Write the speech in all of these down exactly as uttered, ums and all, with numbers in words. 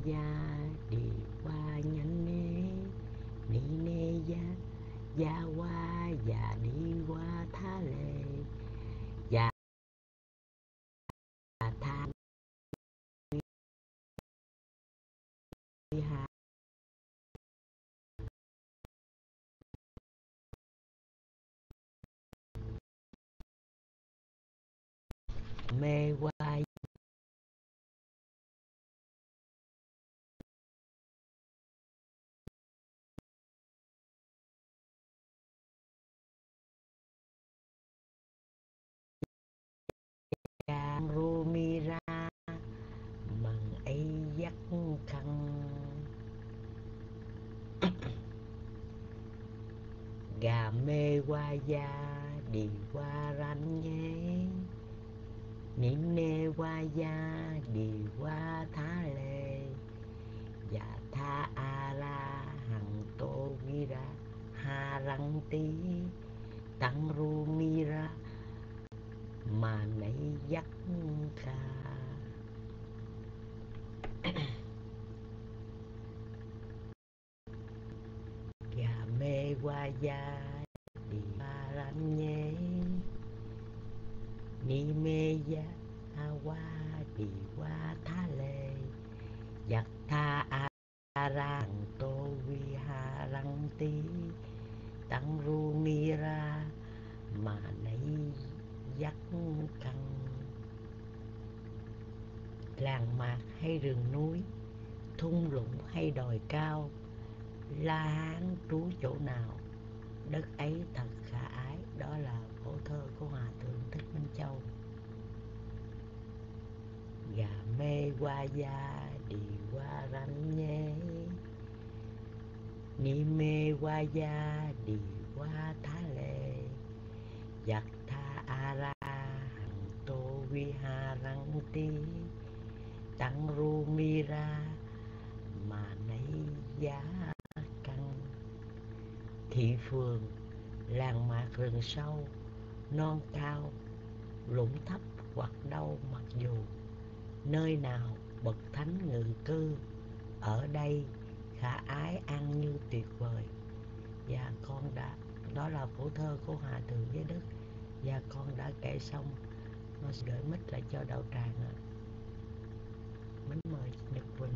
ya đi qua nhánh nê ni nê ya ya qua ya đi qua tha lê ya tha ha mê qua yang rumira bằng ấy dắt khăn gà mê qua da đi qua ranh nhé niệm nê qua da đi qua thá lê và tha a la hằng tô vi ra ha răng tí tăng ru mi ra mà nấy dắt kha gà mê qua da đi qua ranh nhé ni mê ya ha qua đi qua tha lê giặc tha a ra hằng tô vi ha răng tí tăng ru mi ra mà nấy dắt căng. Làng mạc hay rừng núi, thung lũng hay đồi cao, La Hán trú chỗ nào, đất ấy thật khả ái. Đó là phổ thơ của Hòa Thượng Thích Minh Châu. Gà mê qua da đi qua ranh nhé, ni mê qua da đi qua thá lê, giặc tha a ra hằng tô vi ha răng tí tăng ru mi ra mà nấy giá căng. Thị phường, làng mạc rừng sâu, non cao, lũng thấp hoặc đâu mặc dù, nơi nào bậc thánh ngự cư, ở đây khả ái ăn như tuyệt vời. Và con đã, đó là phổ thơ của Hòa Thượng Giới Đức, và con đã kể xong. Nó sẽ gửi mic lại cho Đạo Tràng ạ. Mến mời Nhật Quỳnh.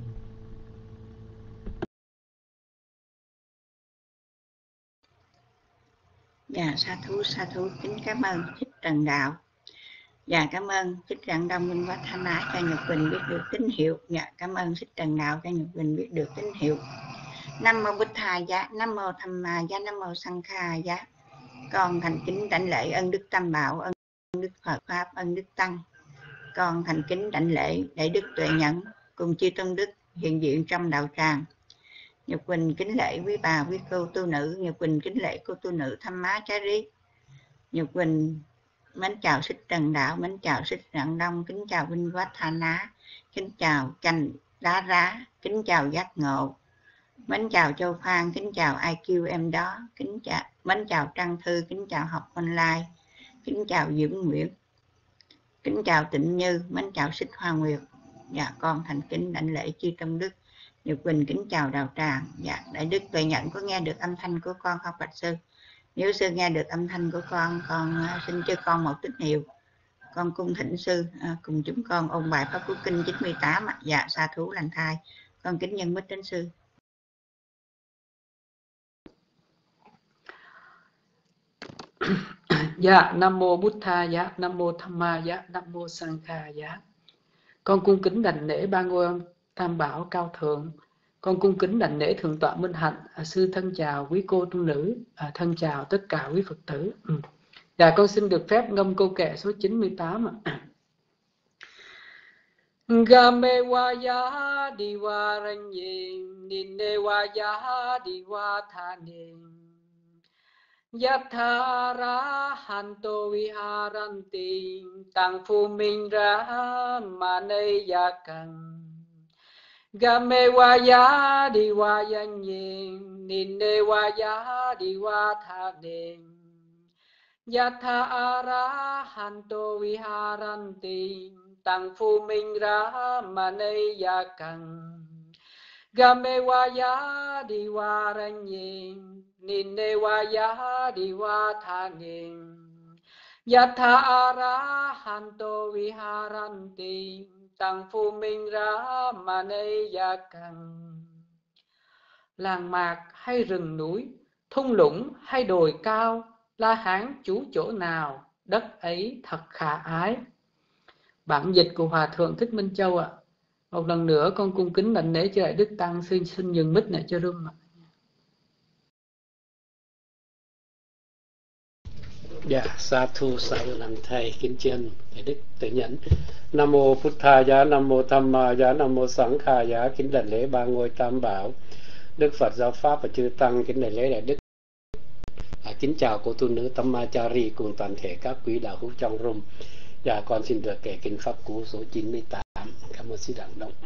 Dạ, sa thú, sa thú, kính cảm ơn Thích Trần Đạo. Dạ, cảm ơn Thích Trần Đông Minh Quá Thanh Á cho Nhật Quỳnh biết được tín hiệu. Dạ, cảm ơn Thích Trần Đạo cho Nhật Quỳnh biết được tín hiệu. Nam mô Bích Tha Giá, Nam mô Tham Ma Giá, Nam mô Sang Kha Giá. Con thành kính đảnh lễ ân đức Tam Bảo, ân đức Phật Pháp, ân đức Tăng. Con thành kính đảnh lễ để đức Tuệ Nhẫn cùng chư tôn đức hiện diện trong đạo tràng. Nhật Quỳnh kính lễ quý bà, quý cô tu nữ. Nhật Quỳnh kính lễ cô tu nữ Tham Má Chá Rí. Nhật Quỳnh mến chào Thích Trần Đạo, mến chào Thích Trần Đông, kính chào Vinh Quát Tha Ná, kính chào Chanh Đá Rá, kính chào Giác Ngộ, mến chào Châu Phan, kính chào i kiu em đó, kính chào mến chào Trăng Thư, kính chào Học Online, kính chào Dưỡng Nguyễn, kính chào Tịnh Như, mến chào Xích Hoa Nguyệt. Dạ, con thành kính đảnh lễ chư tôn đức. Nhật Quỳnh kính chào đạo tràng. Dạ, đại đức Tuệ Nhẫn có nghe được âm thanh của con không bạch sư? Nếu sư nghe được âm thanh của con, con xin cho con một tín hiệu. Con cung thỉnh sư à, cùng chúng con ôn bài Pháp Cú Kinh chín mươi tám. Dạ, sa thú lành thai. Con kính nhân mít đến sư. Dạ, Nam mô Bụt Tha Giá, Nam mô Tham Ma Giá, Nam mô Sang Kha Giá. Con cung kính đảnh lễ ba ngôi Tam Bảo cao thượng. Con cung kính đảnh lễ Thượng tọa Minh Hạnh. À, sư thân chào quý cô tu nữ, à, thân chào tất cả quý Phật tử. Ừ. Dạ, con xin được phép ngâm câu kệ số chín mươi tám. Game wa ya di wa ran yin, ninne wa ya di wa thanin. Yathara hanto viharanti, tăng phu minh ra ma nay ya cần. Game wa ya di wa yan yin, ninne wa ya di wa thanin. Yathara hanto viharanti, tăng phu minh ra ma nay ya cần. Gamewaya Diwaranye Ninewaya Diwathanin Yatha Arahanto Viharanti Tăng Phu Minh Ra Maneyakang. Làng mạc hay rừng núi, thung lũng hay đồi cao, La Hán trú chỗ nào, đất ấy thật khả ái. Bản dịch của Hòa Thượng Thích Minh Châu ạ. À. Một lần nữa con cung kính đảnh lễ cho Đại Đức Tăng, xin xin dừng mic này cho rung ạ. Dạ, sa thu sa làm thầy kính chân Đại Đức Tự Nhẫn. Nam mô Phật Thà Giá, Nam mô Tham Ma Giá, Nam mô Sẵn Khà Giá, kính đảnh lễ ba ngôi Tam Bảo, Đức Phật Giáo Pháp và chư Tăng, kính đảnh lễ Đại Đức. À, kính chào cô tu nữ Tâm Ma Cha Ri cùng toàn thể các quý đạo hữu trong room. Dạ, con xin được kể kinh pháp cú số chín mươi tám. Cảm ơn sư Đặng Động.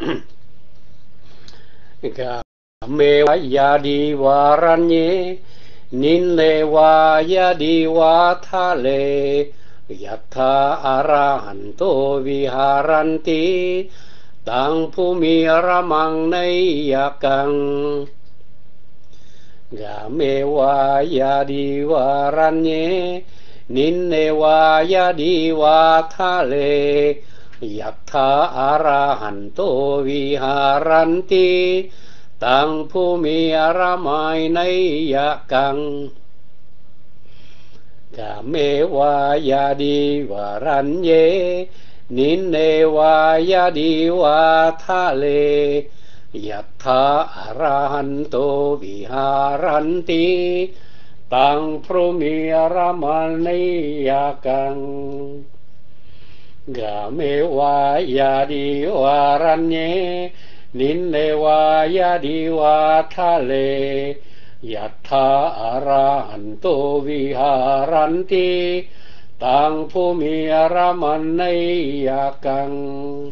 Game vaya di varanye Ninle vaya di vathale Yatha arahanto viharanti Tang phumi ramang nayakang. Game vaya di varanye Ninle vaya di vathale Yatha arahanto viharanti Tang phumi ramai nayakang. Game vaya di varanye Ninne vaya di vathale Yatha arahanto viharanti Tang phumi ramai nayakang. Game vaya di varanye Ninne vaya di vathale Yatha arahanto viharanti Tang phumi ramanayakang.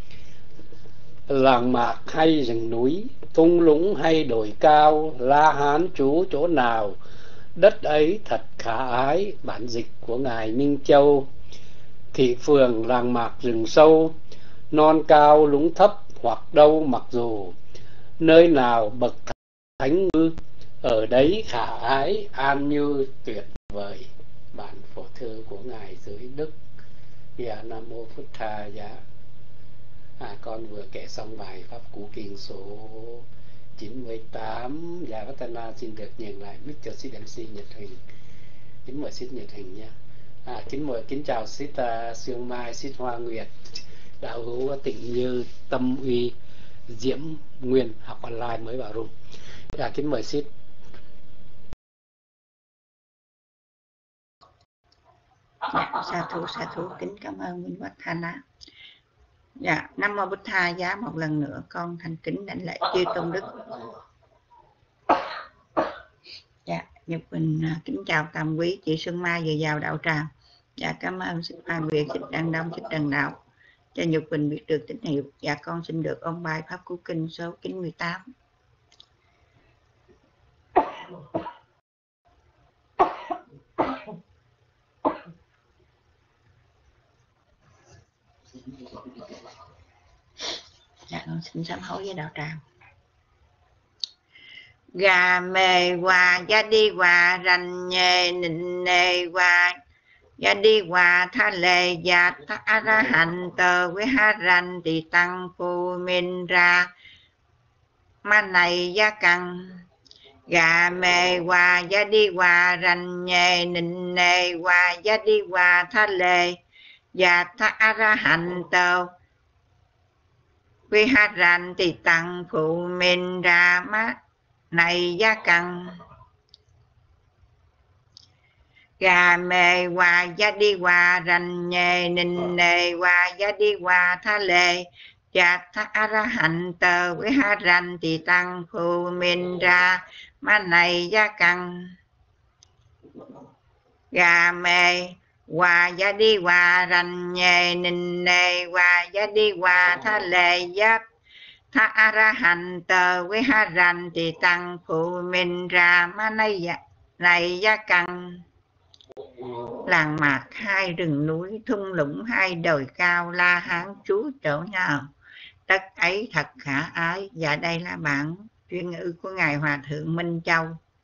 Làng mạc hay rừng núi, thung lũng hay đồi cao, La Hán trú chỗ nào, đất ấy thật khả ái. Bản dịch của Ngài Minh Châu. Thị phường làng mạc rừng sâu, non cao lũng thấp hoặc đâu mặc dù, nơi nào bậc thánh ngư, ở đấy khả ái an như tuyệt vời. Bản phổ thư của Ngài Dưới Đức. Dạ, Nam mô Phật Thà Giá. À, con vừa kể xong bài pháp cú kinh số chín mươi tám. Dạ, Vatana xin được nhìn lại mic cho Sít em xê Nhật Hình. Kính mời Sít Nhật Hình nha. À, kính mời, kính chào Sít uh, Sương Mai, Sít Hoa Nguyệt, đạo hữu Tịnh Như, Tâm Uy, Diễm Nguyên học online mới vào room. Dạ, kính mời Sít. Dạ, sa thú sa thú kính cảm ơn Minh Quách Thanh á. Dạ, Nam mô Bụt Tha Giá, một lần nữa con thành kính đảnh lễ chư tôn đức. Dạ, Nhật Bình kính chào tam quý chị Xuân Mai vừa vào đạo tràng. Dạ, cảm ơn Sít Hoa Nguyệt, Sít Đăng Đông, Sít Trần Đạo cho Nhật Bình biết được tín hiệu. Dạ, con xin được ôn bài pháp cú kinh số chín mươi tám. Dạ, con xin sám hối với đạo tràng. Gà mề hòa gia đi hòa rành nhề nịnh nề hòa gia đi hòa tha lệ gia tha ra hành tờ với ha rành thì tăng phù minh ra ma này gia căng. Gà mề hòa gia đi hòa rành nhề nịnh nề hòa gia đi hòa tha lệ gia tha ra hành tờ với ha rành thì tăng phù minh ra ma này gia căng. Gà mề hòa gia đi hòa rành nhề nịnh nề hòa gia đi hòa tha lệ gia tha ra hành tờ với ha rành thì tăng phù minh ra ma này gia căng. Gà mề hòa gia đi hòa rành nhề nịnh nề hòa gia đi hòa tha lệ gia tha ra hành tờ với ha rành thì tăng phụ mình ra ma này này gia căng. Làng mạc hai rừng núi, thung lũng hai đồi cao, La Hán trú chỗ nào, đất ấy thật khả ái. Và đây là bản chuyên ngữ của Ngài Hòa Thượng Minh Châu.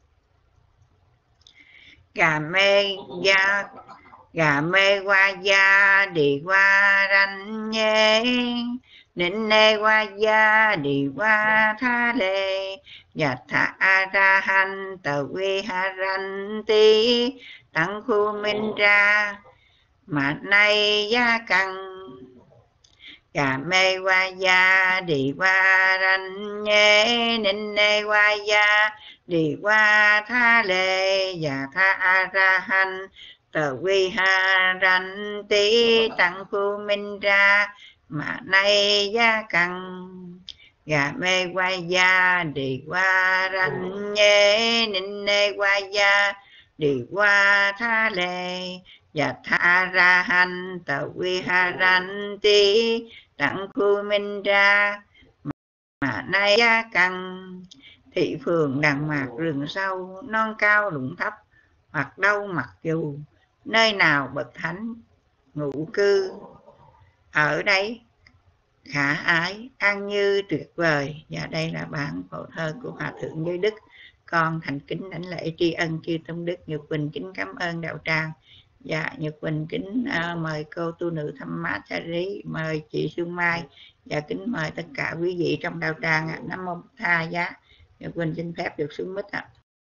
Gà mê gia gà mê qua gia đi qua ranh nhé, nín nê qua gia đi qua tha lê, và tha a ra han tờ quy ha ranh tí, tăng khu minh ra mà nay gia căng. Gà mê qua gia đi qua ranh nhé, nín nê qua gia đi qua tha lê, và tha a ra han tờ quy ha ranh tí, tăng khu minh ra mà nay gia căng. Gà mê qua gia đi qua ranh nhé, nín nê qua gia đi qua tha lê, và tha ra han tờ quy ha ranh tí, tặng khu minh ra mà nay gia căng. Thị phường đằng mạc rừng sâu, non cao lũng thấp, hoặc đâu mặc dù, nơi nào bậc thánh ngụ cư, ở đấy khả ái an như tuyệt vời. Và đây là bản phổ thơ của Hòa Thượng Giới Đức. Con thành kính đảnh lễ tri ân chư Tôn Đức. Nhật Quỳnh kính cảm ơn đạo tràng. Dạ, Nhật Quỳnh kính uh, mời cô tu nữ Thăm Mát Sa Rí, mời chị Sương Mai, và kính mời tất cả quý vị trong đạo tràng. À. Nam mô Bụt Tha Giá. Nhật Quỳnh xin phép được xuống mic ạ. À.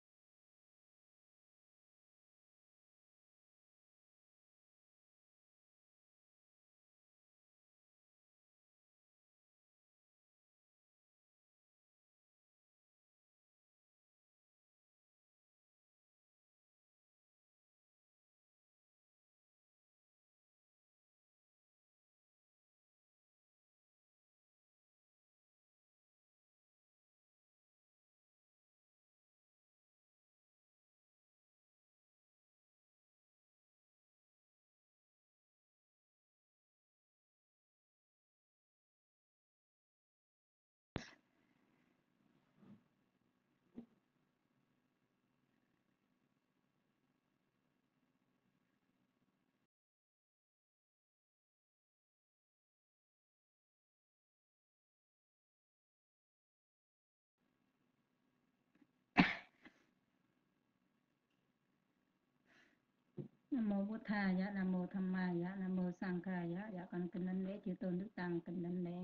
Nam mô Bụt Tha Giá, Nam mô Tham Ma Giá, Nam mô Sang Kha Giá. Dạ con kính đảnh lễ chư tôn đức tăng, kính đảnh lễ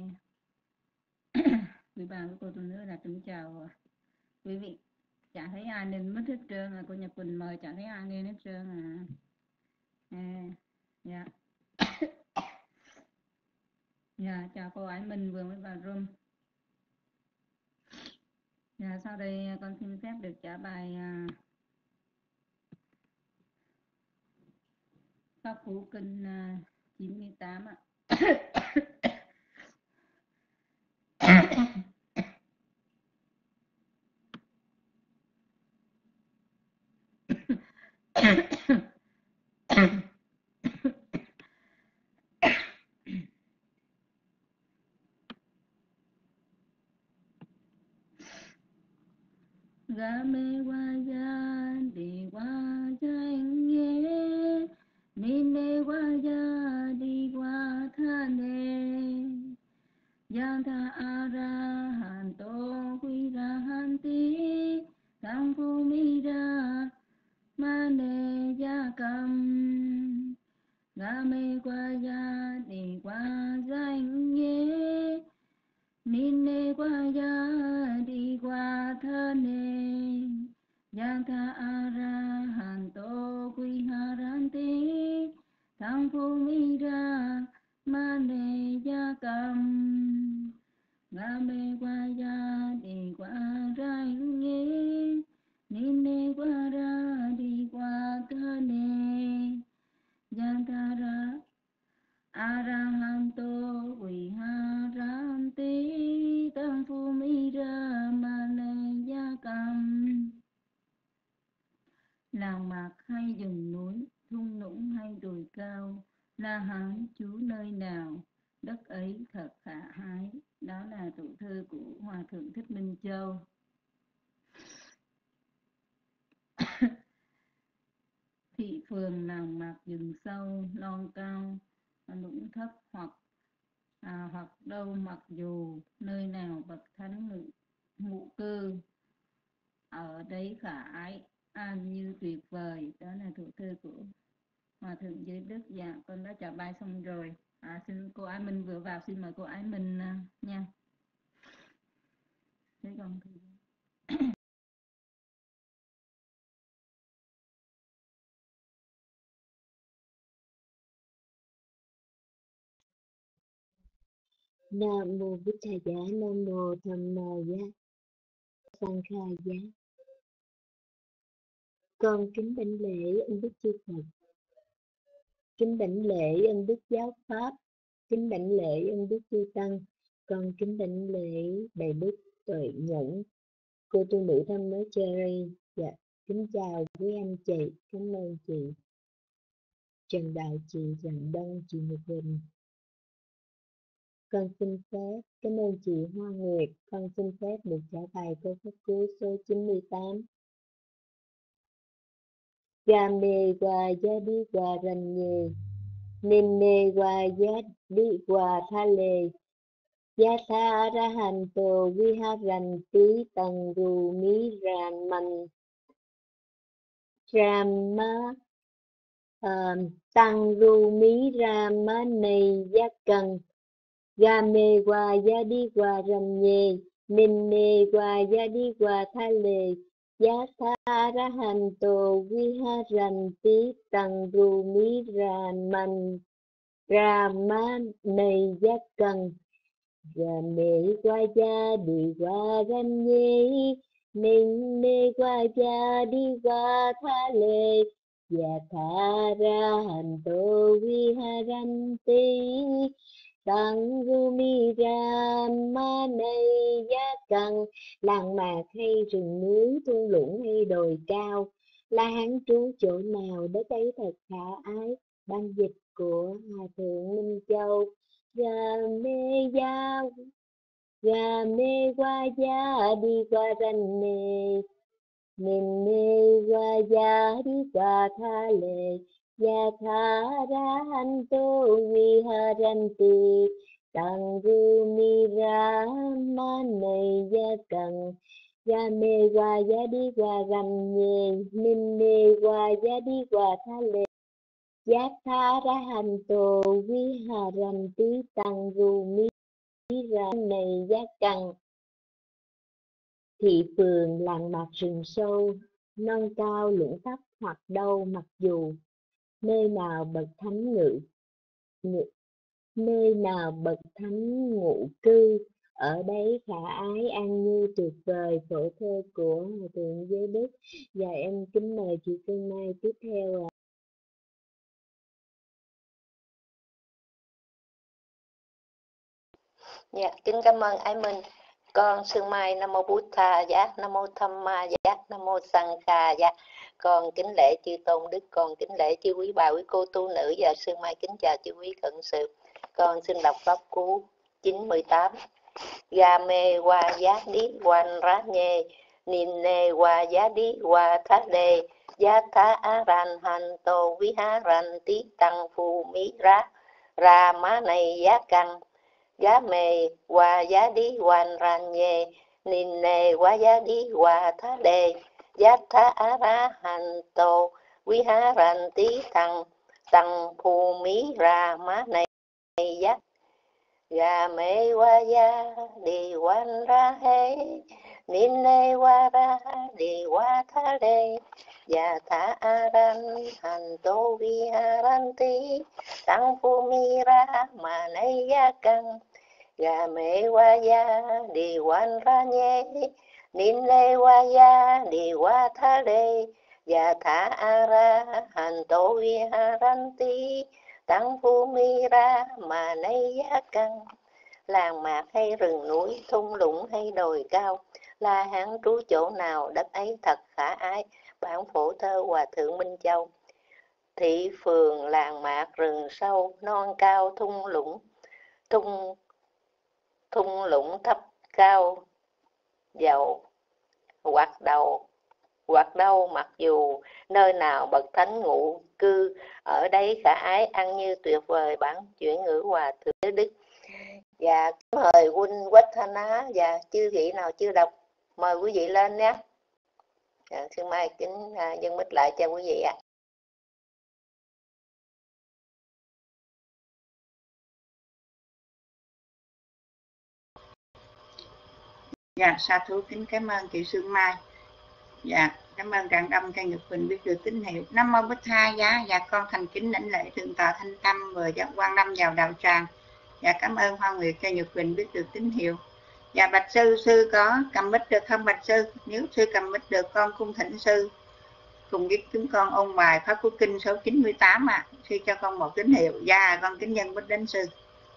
quý bà, quý cô tu nữ là kính chào quý vị. Chả thấy ai nên mất hết trơn à, cô Nhật Quỳnh mời chả thấy ai nên hết trơn à. À dạ. Dạ chào cô Ái Minh vừa mới vào room. Dạ sau đây con xin phép được trả bài uh, Pháp Phú Kinh uh, chín mươi tám ạ. Gà mê qua gia đi qua danh nhé, nín nê qua gia đi qua tha nê, giang tha a ra hàn tô quy ra hàn tí, tăng phu mi ra ma nê gia cầm. Gà mê qua gia đi qua danh nhé, nín nê qua gia đi qua tha nê, giang tha a ra hàn tô quy ha ran tí, tăng phu mi ra ma nê gia cầm. Gà mê qua gia đi qua danh nhé, nín nê qua ra đi qua tha nê, giang tha ra a ra han tô quỳ ha ran tí, tăng phu mi ra ma nê gia cầm. Làng mạc hay rừng núi, thung lũng hay đồi cao, La Hán trú nơi nào, đất ấy thật khả ái. Đó là tụ thơ của Hòa Thượng Thích Minh Châu. Thị phường làng mạc rừng sâu, non cao, lũng thấp, hoặc à, hoặc đâu mặc dù, nơi nào bậc thánh ngự ngụ cư, ở đấy khả ái an như tuyệt vời. Đó là thủ thơ của Hòa thượng Giới Đức. Dạ, con đã trả bài xong rồi. À, xin cô Ái Minh vừa vào, xin mời cô Ái Minh uh, nha. Thế còn thì... Nam mô Bích Thầy Giá, Nam mô Tham Ma Giá, Sankha Giá. Con kính đảnh lễ ân đức chư Phật, kính đảnh lễ ân đức giáo pháp, kính đảnh lễ ân đức chư tăng. Con kính đảnh lễ đại đức tuệ nhẫn cô tu nữ Tham Nói Cherry. Dạ, kính chào quý anh chị, cảm ơn chị Trần Đạo, chị Trần Đông, chị Nhật Quỳnh. Con xin phép cảm ơn chị Hoa Nguyệt. Con xin phép được trả bài câu pháp cú số chín mươi tám. Game qua giá đi qua rành nhề, Nene qua giá đi qua tha lề, Yatha Arahanto Viharanti Tang Rumi Raman Rama uh, Tang Rumi Ramane Yakang Game qua giá đi qua rành nhề, Nene qua giá đi qua tha lề, Yatha Arahanto Viharanti Tang Rumi Raman Ramane Yakang Game qua giá đi qua rành nhề, Nene qua giá đi qua tha lề, Yatha Arahanto Viharanti Tang Rumi Ramane Yakang. Làng mạc hay rừng núi, thung lũng hay đồi cao, La Hán trú chỗ nào, đất ấy thật khả ái. Ban dịch của Hòa thượng Minh Châu. Game ya Game qua giá đi qua rành nề, Nene qua giá đi qua tha lề, Yatha Arahanto Viharanti Tang Rumi Ramane Yakang. Game qua giá đi qua rành nhề, Nene qua giá đi qua tha lề, Yatha Arahanto Viharanti Tang Rumi Ramane Yakang. Thị phường làng mạc rừng sâu, non cao lũng thấp hoặc đâu mặc dù, nơi nào bậc thánh ngự, ngự nơi nào bậc thánh ngụ cư, ở đấy khả ái an như tuyệt vời. Phổ thơ của Hòa thượng Giới Đức. Và em kính mời chị Phương Mai tiếp theo ạ. Dạ, kính cảm ơn Ái Minh. Con Sương Mai Nam Mô Bút Tha Giá, Nam Mô Tham Ma Giá, Nam Mô Sankha Giá. Con kính lễ chư tôn đức, con kính lễ chư quý bà, quý cô tu nữ, và Sương Mai kính chào chư quý cận sự. Con xin đọc pháp cú chín mươi tám. Game qua giá đi quan rá nhê, Nine qua giá đi qua thá đề, Yatha Arahanto Viharanti Tang Phu Mi Ra Ra má này giá căng. Game qua giá đi quan ran nhê, Nine qua giá đi qua thá đề, Yatha Arahanto Viharanti Tang Tang Phu Mi Ra má này giá. Game qua giá đi quan ra he, Nine qua ra đi qua thá đề, Yatha Arahanto Viharanti Tang Phu Mi Ra má này giá căng. Game qua giá đi quan ra nhé, Nine qua giá đi qua thá đề, Yatha Arahanto Viharanti Tang Phu Mi Ra má này giá căng. Làng mạc hay rừng núi, thung lũng hay đồi cao, La Hán trú chỗ nào, đất ấy thật khả ái. Bản phổ thơ Hòa thượng Minh Châu. Thị phường làng mạc rừng sâu, non cao thung lũng, thung thung lũng thấp cao dầu, hoặc đầu hoặc đâu mặc dù, nơi nào bậc thánh ngụ cư, ở đấy khả ái ăn như tuyệt vời. Bản chuyển ngữ Hòa thượng Đức. Dạ, mời huynh Quách Thanh Á và chư vị nào chưa đọc mời quý vị lên nhé. Dạ, Sư Mai kính à, dân mít lại cho quý vị ạ. À. Dạ, sa thú kính cảm ơn chị Sương Mai. Dạ, cảm ơn Rạng Đông cho Nhật Quỳnh biết được tín hiệu. Nam mô Bích Tha Giá. Dạ, con thành kính lãnh lễ thượng tọa Thanh Tâm vừa dắt Quan Năm vào đạo tràng. Dạ, cảm ơn Hoa Nguyệt cho Nhật Quỳnh biết được tín hiệu. Dạ, bạch sư, sư có cầm mic được không bạch sư? Nếu sư cầm mic được, con cung thỉnh sư cùng với chúng con ôn bài Pháp Cú Kinh số chín mươi tám ạ. À. Sư cho con một tín hiệu. Dạ, con kính nhân bích đến sư.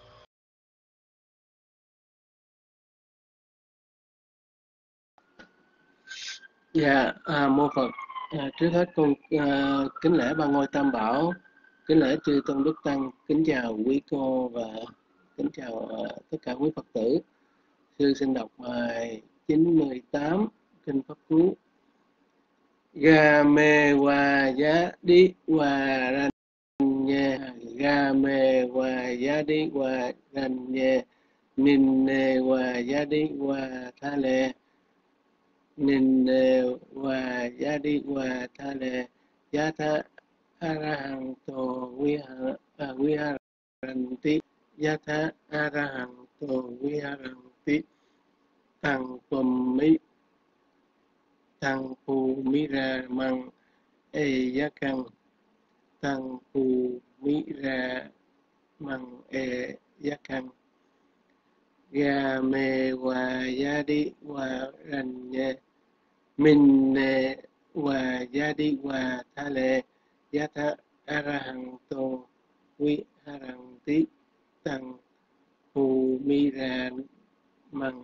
Dạ, à, mô Phật. À, trước hết con à, kính lễ ba ngôi Tam Bảo, kính lễ chư tôn đức tăng, kính chào quý cô và kính chào à, tất cả quý Phật tử. Sư xin đọc bài chín mươi tám kinh Pháp Cú. Ga me wa ya di wa ran nye, ga me wa ya di wa ran nye, min ne wa ya di wa tha le. Nin wa ya di wa tha le yatha arahanto viharanti yatha arahanto viharanti tăng tùm mỹ tăng phù mỹ ra măng e giá căn tăng phù mỹ ra măng e giá căn ga me wa ya di wa ran ye min ne wa ya di wa tha le yatha arahanto viharanti tăng phù mỹ ra măng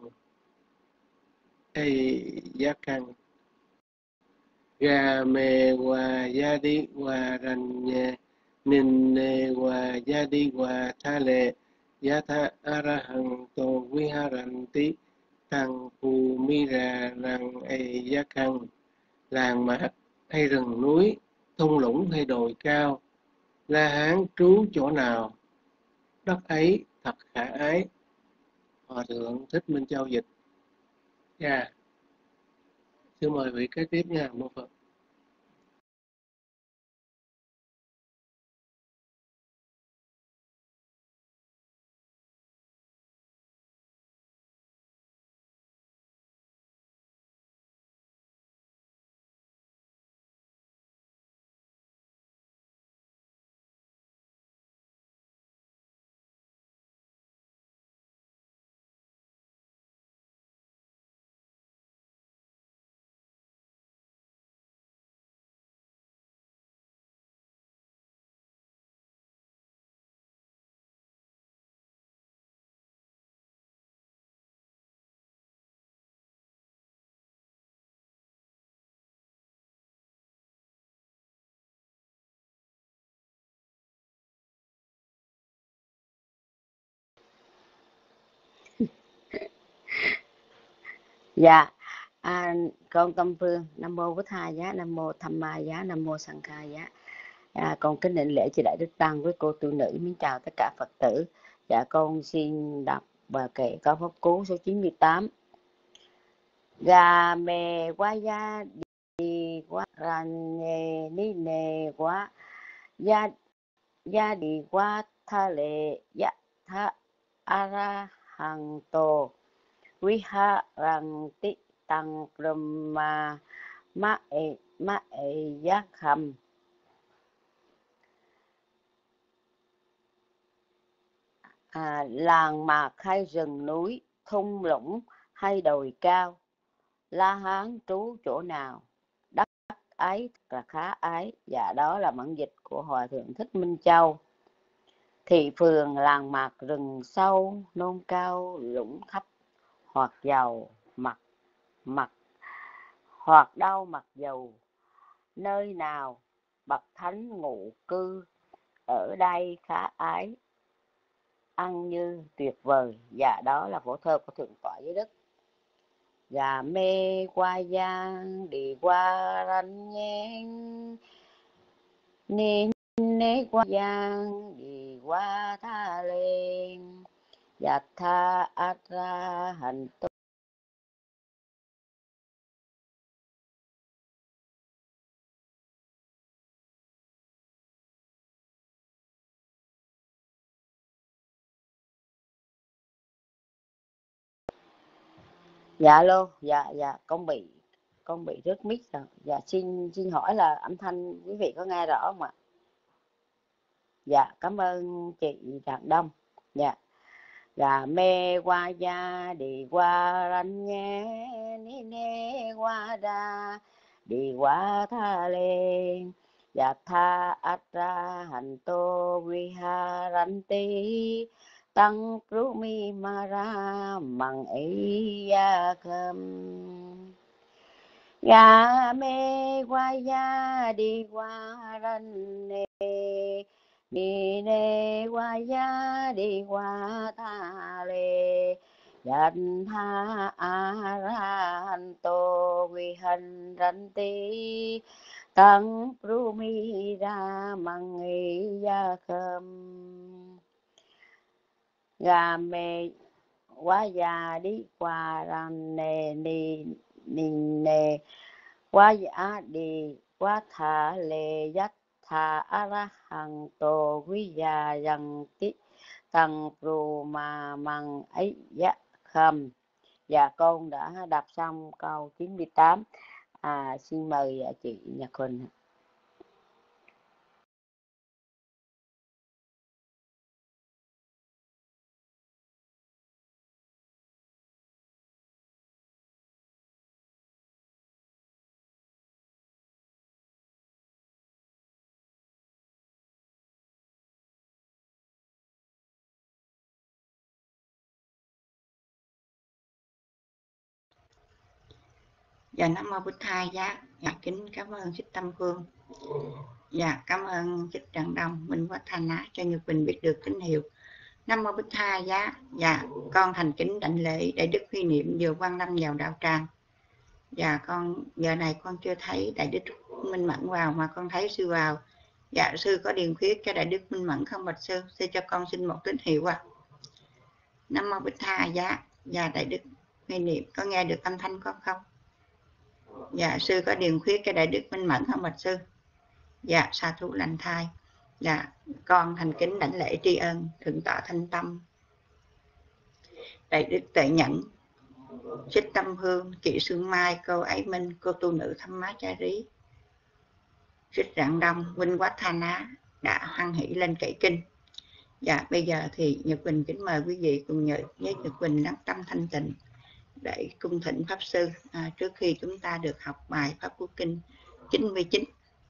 e giá căn ga me wa ya di wa ran ye nin ne wa ya di wa tha le yatha arahanto viharanti tăng phù mi ra rằng e giá căn. Làng mạc hay rừng núi, thung lũng hay đồi cao, La Hán trú chỗ nào, đất ấy thật khả ái. Hòa thượng Thích Minh Châu dịch. Dạ. Yeah. Xin mời vị kế tiếp nha, mô Phật. Dạ, à, con Tâm Phương, Nam mô Bích Tha Giá, Nam mô Tham Ma Giá, Nam mô Sanh Kha Giá. À, con kính định lễ chư đại đức tăng với cô tu nữ, mến chào tất cả Phật tử. Dạ, con xin đọc bài kệ có Pháp Cú số chín mươi tám. Gà mè quá gia đi quá ran nề ni nề quá gia gia đi quá tha lệ dạ tha ara hằng tô viha răng ti tăng brahma ma e ma e giác kham. À, làng mạc hay rừng núi, thung lũng hay đồi cao, La Hán trú chỗ nào, đất ấy là khá ái. Dạ, đó là bản dịch của Hòa thượng Thích Minh Châu. Thị phường làng mạc rừng sâu, nôn cao lũng thấp, hoặc giàu mặt mặt hoặc đau mặt dầu, nơi nào bậc thánh ngụ cư, ở đây khá ái, ăn như tuyệt vời. Dạ, đó là phổ thơ của thượng tọa Giới Đức. Gà mê qua giang đi qua ranh nhén ni nê qua giang đi qua tha lên Yatha Arahanto. Dạ alo, dạ dạ con bị con bị rớt mic rồi. Dạ xin xin hỏi là âm thanh quý vị có nghe rõ không ạ? Dạ cảm ơn chị Đặng Đông. Dạ. Gà mê qua gia đi qua ranh nhé ni nê qua đa đi qua tha lê dạ tha atra hành tô vi ha ranh ti tăng rú mi ma ra mằng ấy ya khâm. Gà mê qua gia đi qua ranh nê đi nê qua gia đi qua tha lê dành tha a ra hành tô vi hành ranh ti tăng pru mi ra măng y gia khâm. Gà mê qua gia đi qua ranh nê ni ni nê qua gia đi qua tha lê dắt tha arahang tô quý gia dân tí tăng pru ma măng ấy dạ khâm. Dạ con đã đọc xong câu chín mươi tám. À, xin mời chị Nhật Huỳnh. Dạ Nam Mô Bụt Thầy. Dạ, dạ kính cảm ơn Thích Tâm Phương. Dạ cảm ơn Thích Trần Đông, Minh Quá Thanh Á cho Nhật Bình biết được tín hiệu. Nam Mô Bụt Thầy. Dạ, dạ con thành kính đảnh lễ Đại Đức Huy Niệm vừa quan lâm vào đạo tràng. Dạ con giờ này con chưa thấy Đại Đức Minh Mẫn vào mà con thấy sư vào. Dạ sư có điền khuyết cho Đại Đức Minh Mẫn không bạch sư? Sư cho con xin một tín hiệu ạ. À. Nam Mô Bụt Thầy. Dạ, dạ Đại Đức Huy Niệm có nghe được âm thanh con không? Dạ sư có điền khuyết cho Đại Đức Minh Mẫn không bạch sư? Dạ sa thú lành thai. Dạ con thành kính đảnh lễ tri ân Thượng tọa Thanh Tâm, Đại Đức Tuệ Nhẫn, Thích Tâm Hương, chị Sương Mai, cô Ấy Minh, cô tu nữ Thăm Má Cha Rí, Thích Rạng Đông, Vinh Quá Tha Ná đã hoan hỷ lên kể kinh. Dạ bây giờ thì Nhật Bình kính mời quý vị cùng nhờ với Nhật Bình lắng tâm thanh tịnh để cung thỉnh pháp sư à, trước khi chúng ta được học bài pháp quốc kinh chín mươi chín.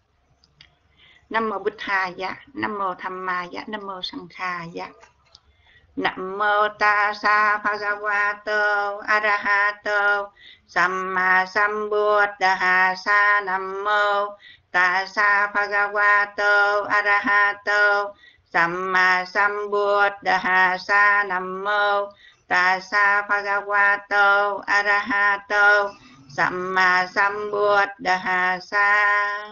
Nam mô Bụt Thầy. Dạ. Nam mô Tham Ma. Dạ. Nam mô Sang Kha. Dạ. Nam mô Tassa Bhagavato Arahato Samma Sambuddhassa. Nam mô Tassa Bhagavato Arahato Samma Sambuddhassa. Nam mô Tassa Bhagavato Arahato Samma Sambuddhassa.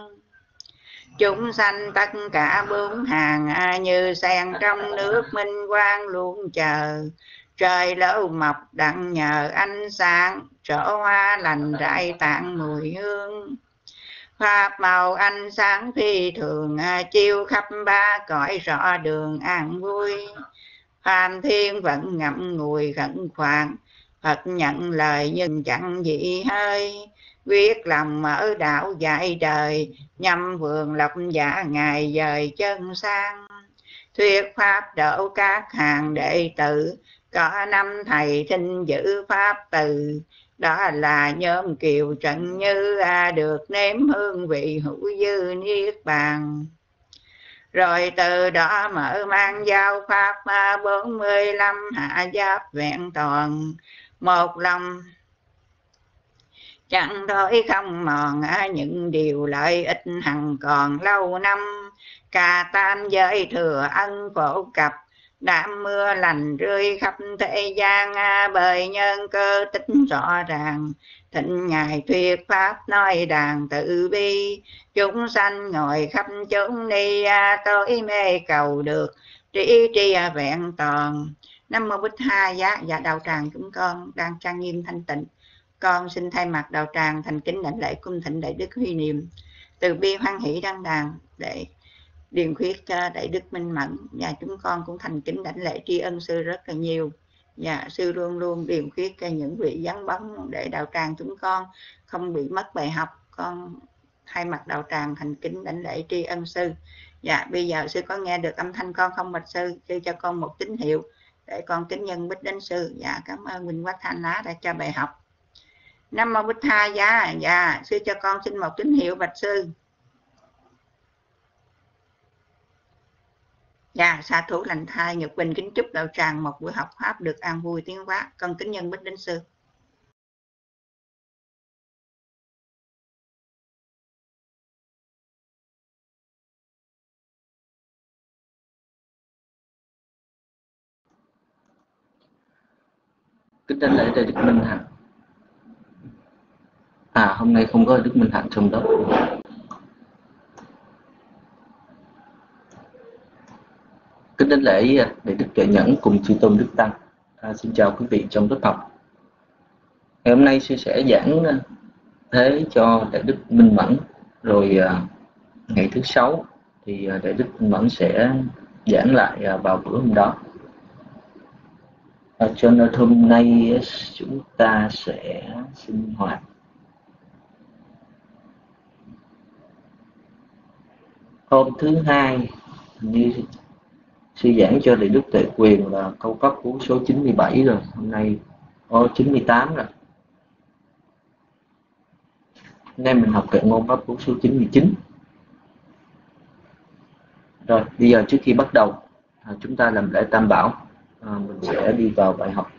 Chúng sanh tất cả bốn hàng như sen trong nước minh quang luôn chờ. Trời lâu mọc đặng nhờ ánh sáng, trổ hoa lành rải tạng mùi hương. Pháp màu ánh sáng phi thường chiếu khắp ba cõi rõ đường an vui. Phạm thiên vẫn ngậm ngùi khẩn khoản, Phật nhận lời nhưng chẳng dị hơi. Quyết lòng mở đạo dạy đời, nhằm vườn lộc giả ngài dời chân sang. Thuyết pháp độ các hàng đệ tử, có năm thầy thinh giữ pháp từ. Đó là nhóm Kiều Trần Như à, được nếm hương vị hữu dư niết bàn. Rồi từ đó mở mang giao pháp bốn mươi lăm hạ giáp vẹn toàn. Một lòng chẳng thôi không mòn những điều lợi ích hằng còn lâu năm. Cả tam giới thừa ân phổ cập, đám mưa lành rơi khắp thế gian. Bởi nhân cơ tính rõ ràng, thịnh ngài thuyết pháp nói đàn tự bi. Chúng sanh ngồi khắp chốn ni, tối mê cầu được trí tri vẹn toàn. Nam mô Bích Tha Giá. Dạ đạo tràng chúng con đang trang nghiêm thanh tịnh, con xin thay mặt đạo tràng thành kính đảnh lễ cung thỉnh đại đức Huy Niệm từ bi hoan hỷ đăng đàn để điền khuyết cho đại đức Minh Mẫn. Và chúng con cũng thành kính đảnh lễ tri ân sư rất là nhiều. Và sư luôn luôn điền khuyết cho những vị vắng bóng để đạo tràng chúng con không bị mất bài học. Con thay mặt đạo tràng thành kính đảnh lễ tri ân sư. Dạ bây giờ sư có nghe được âm thanh con không bạch sư? Sư cho con một tín hiệu để con kính nhân bích đến sư. Dạ cảm ơn Huynh Quách Thanh Lá đã cho bài học. Nam mô Bích Tha Giá. Dạ sư cho con xin một tín hiệu bạch sư. Dạ sa thủ lành thai Nhật Bình kính chúc đạo tràng một buổi học pháp được an vui tiến hóa. Con kính nhân bích đến sư. Kính đảnh lễ đại đức Minh Hạnh. À hôm nay không có đức Minh Hạnh trong đó. Kính đảnh lễ đại đức Tuệ Nhẫn cùng chư tôn đức tăng. À, xin chào quý vị trong lớp học. Ngày hôm nay sư sẽ giảng thế cho đại đức Minh Mẫn, rồi à, ngày thứ sáu thì đại đức Minh Mẫn sẽ giảng lại à, vào bữa hôm đó. À, cho nên hôm nay chúng ta sẽ sinh hoạt hôm thứ hai, như sư giảng cho đại đức Tuệ Quyền là câu pháp cú số chín mươi bảy rồi, hôm nay ô chín mươi tám rồi. Hôm nay mình học kệ ngôn pháp cú số chín mươi chín. Rồi bây giờ trước khi bắt đầu à, chúng ta làm lễ Tam Bảo. À, mình sẽ đi vào bài học.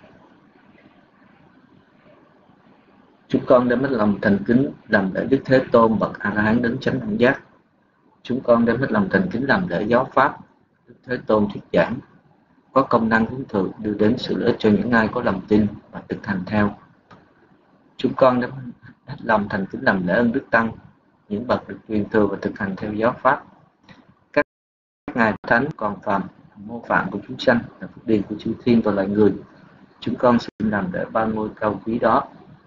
Chúng con đem hết lòng thành kính làm lễ Đức Thế Tôn bậc A La Hán đấng chánh đẳng giác. Chúng con đem hết lòng thành kính làm lễ giáo pháp Đức Thế Tôn thuyết giảng, có công năng hướng thượng đưa đến sự lợi ích cho những ai có lòng tin và thực hành theo. Chúng con đem hết lòng thành kính làm lễ ân Đức Tăng, những bậc được truyền thừa và thực hành theo giáo pháp, các ngài thánh còn phàm mô phạm của chúng sanh là phước điền của chư thiên và loài người. Chúng con xin làm lễ ba ngôi cao quý đó.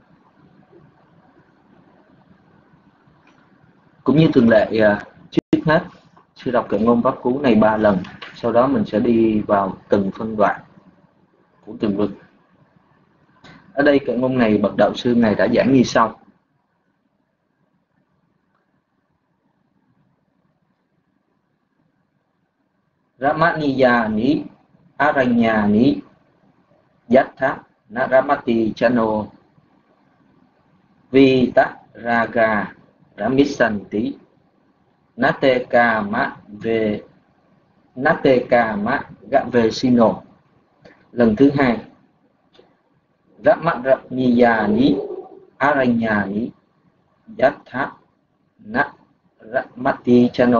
Cũng như thường lệ, trước hết sư đọc kệ ngôn pháp cú này ba lần, sau đó mình sẽ đi vào từng phân đoạn của từng vực. Ở đây kệ ngôn này bậc đạo sư này đã giảng như sau. Ramaniyani Aranyani Yatha Naramati Chano Vita Raga Ramisanti Natekama về Natekama Gavesino. Lần thứ hai. Ramaniyani Aranyani Yatha Naramati Chano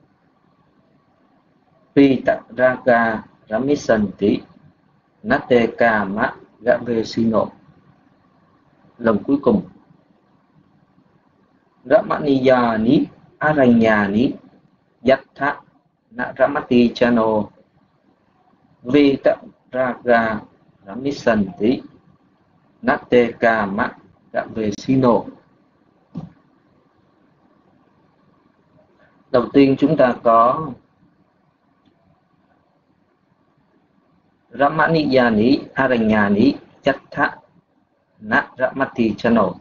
Vita Raga Ramisanti Natekama Gavesino. Lần cuối cùng. Ramaniyani Aranyani Yatha Naramati Chano Vita Raga Ramisanti Natekama Gavesino. Đầu tiên chúng ta có Ramaniyani Aranyani Yatha Naramati Chano.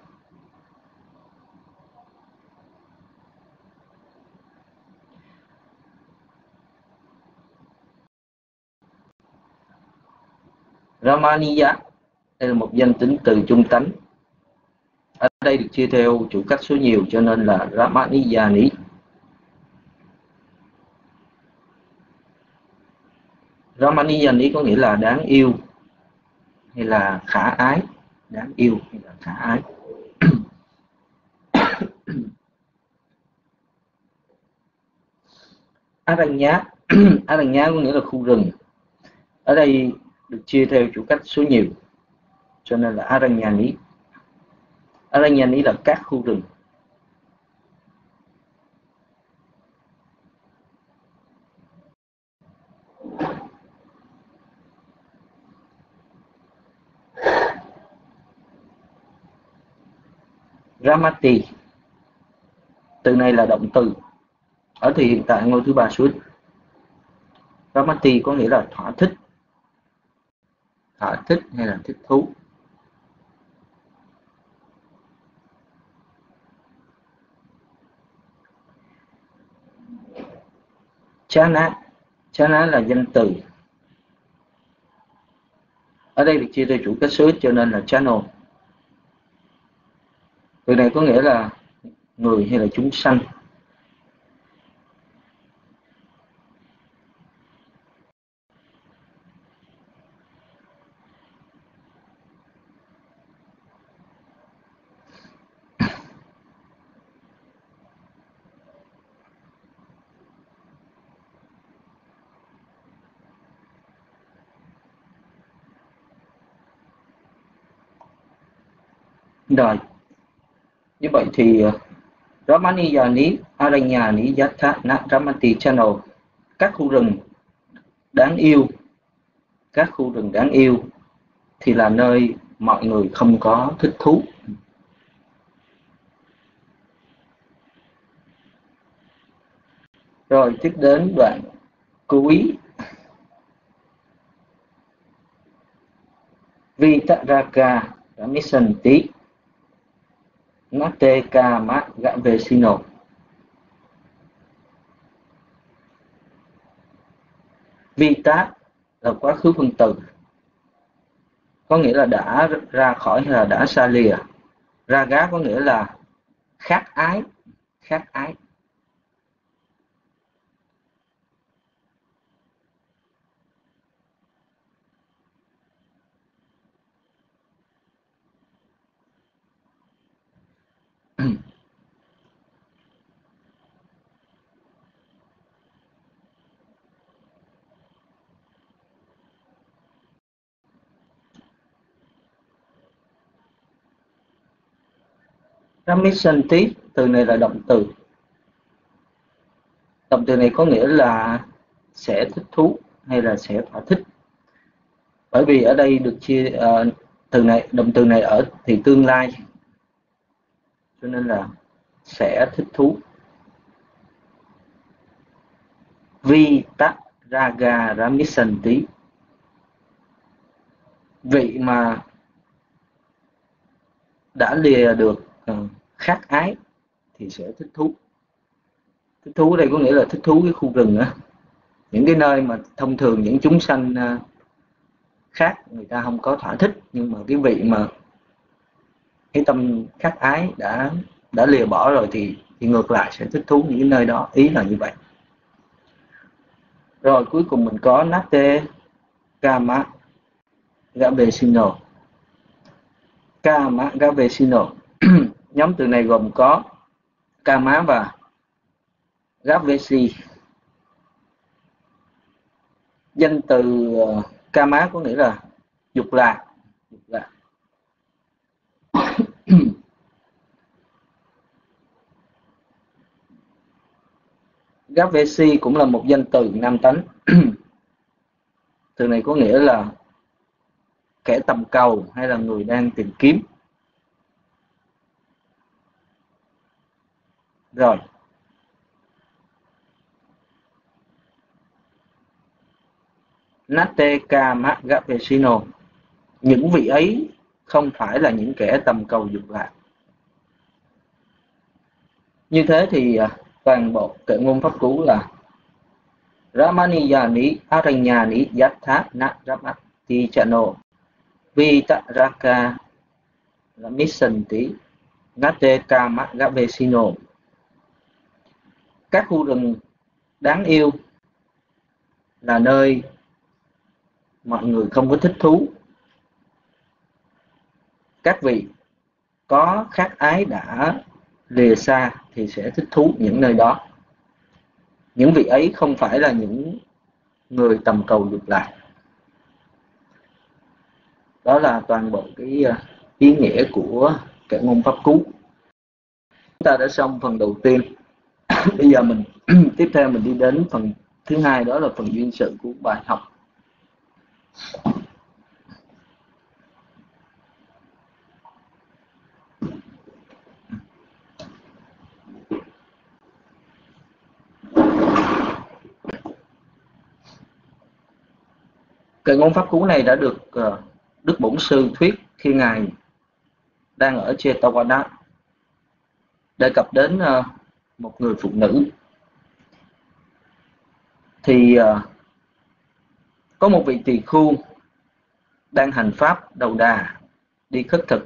Ramaniya đây là một danh tính từ trung tánh. Ở đây được chia theo chủ cách số nhiều cho nên là Ramaniyani. Ramaniyani có nghĩa là đáng yêu hay là khả ái, đáng yêu hay là khả ái. Aranya, Aranya có nghĩa là khu rừng. Ở đây được chia theo chủ cách số nhiều cho nên là Aranyani. Aranyani là các khu rừng. Ramati. Từ này là động từ. Ở thì hiện tại ngôi thứ ba suốt. Ramati có nghĩa là thỏa thích. Thỏa thích hay là thích thú. Chana. Chana là danh từ. Ở đây được chia theo chủ cách số cho nên là channel. Từ này có nghĩa là người hay là chúng sanh. Rồi, như vậy thì Ramaniyani, Aranyani, Yatha, Na, Ramati Channel, các khu rừng đáng yêu, các khu rừng đáng yêu thì là nơi mọi người không có thích thú. Rồi tiếp đến đoạn cuối. Vitaraka Ramisanti Nate Kama Gavesino. Vita là quá khứ phân từ, có nghĩa là đã ra khỏi hay là đã xa lìa. Raga có nghĩa là khát ái, khát ái. Ramisanti, từ này là động từ. Động từ này có nghĩa là sẽ thích thú hay là sẽ thỏa thích. Bởi vì ở đây được chia uh, từ này, động từ này ở thì tương lai, cho nên là sẽ thích thú. Vita Raga Ramisanti, vị mà đã lìa được uh, khát ái thì sẽ thích thú. Thích thú ở đây có nghĩa là thích thú cái khu rừng á, những cái nơi mà thông thường những chúng sanh uh, khác người ta không có thỏa thích, nhưng mà cái vị mà cái tâm khát ái đã đã lìa bỏ rồi thì, thì ngược lại sẽ thích thú những cái nơi đó, ý là như vậy. Rồi cuối cùng mình có Nate Kama Gavesino. Kama Gavesino. Nhóm từ này gồm có Kama và Gavesi. Danh từ uh, Kama có nghĩa là dục lạc. Dục lạc. Gavesi cũng là một danh từ nam tánh. Từ này có nghĩa là kẻ tầm cầu hay là người đang tìm kiếm. Rồi. Nate Kama Gavesino. Những vị ấy không phải là những kẻ tầm cầu dục lạc. Như thế thì toàn bộ kệ ngôn pháp cú là Ramaniyani, Aranyani, Yatha, Na, Ramati Chano, Vitaraka, Ramisanti, Nate Kama Gavesino. Các khu rừng đáng yêu là nơi mọi người không có thích thú. Các vị có khát ái đã lìa xa thì sẽ thích thú những nơi đó. Những vị ấy không phải là những người tầm cầu dục lạc. Đó là toàn bộ cái ý nghĩa của kệ ngôn pháp cú. Chúng ta đã xong phần đầu tiên. Bây giờ mình tiếp theo mình đi đến phần thứ hai, đó là phần duyên sự của bài học. Cái ngôn pháp cú này đã được uh, Đức Bổn Sư thuyết khi Ngài đang ở Jetavana, đề cập đến uh, một người phụ nữ. Thì uh, có một vị tỳ khưu đang hành pháp đầu đà, đi khất thực.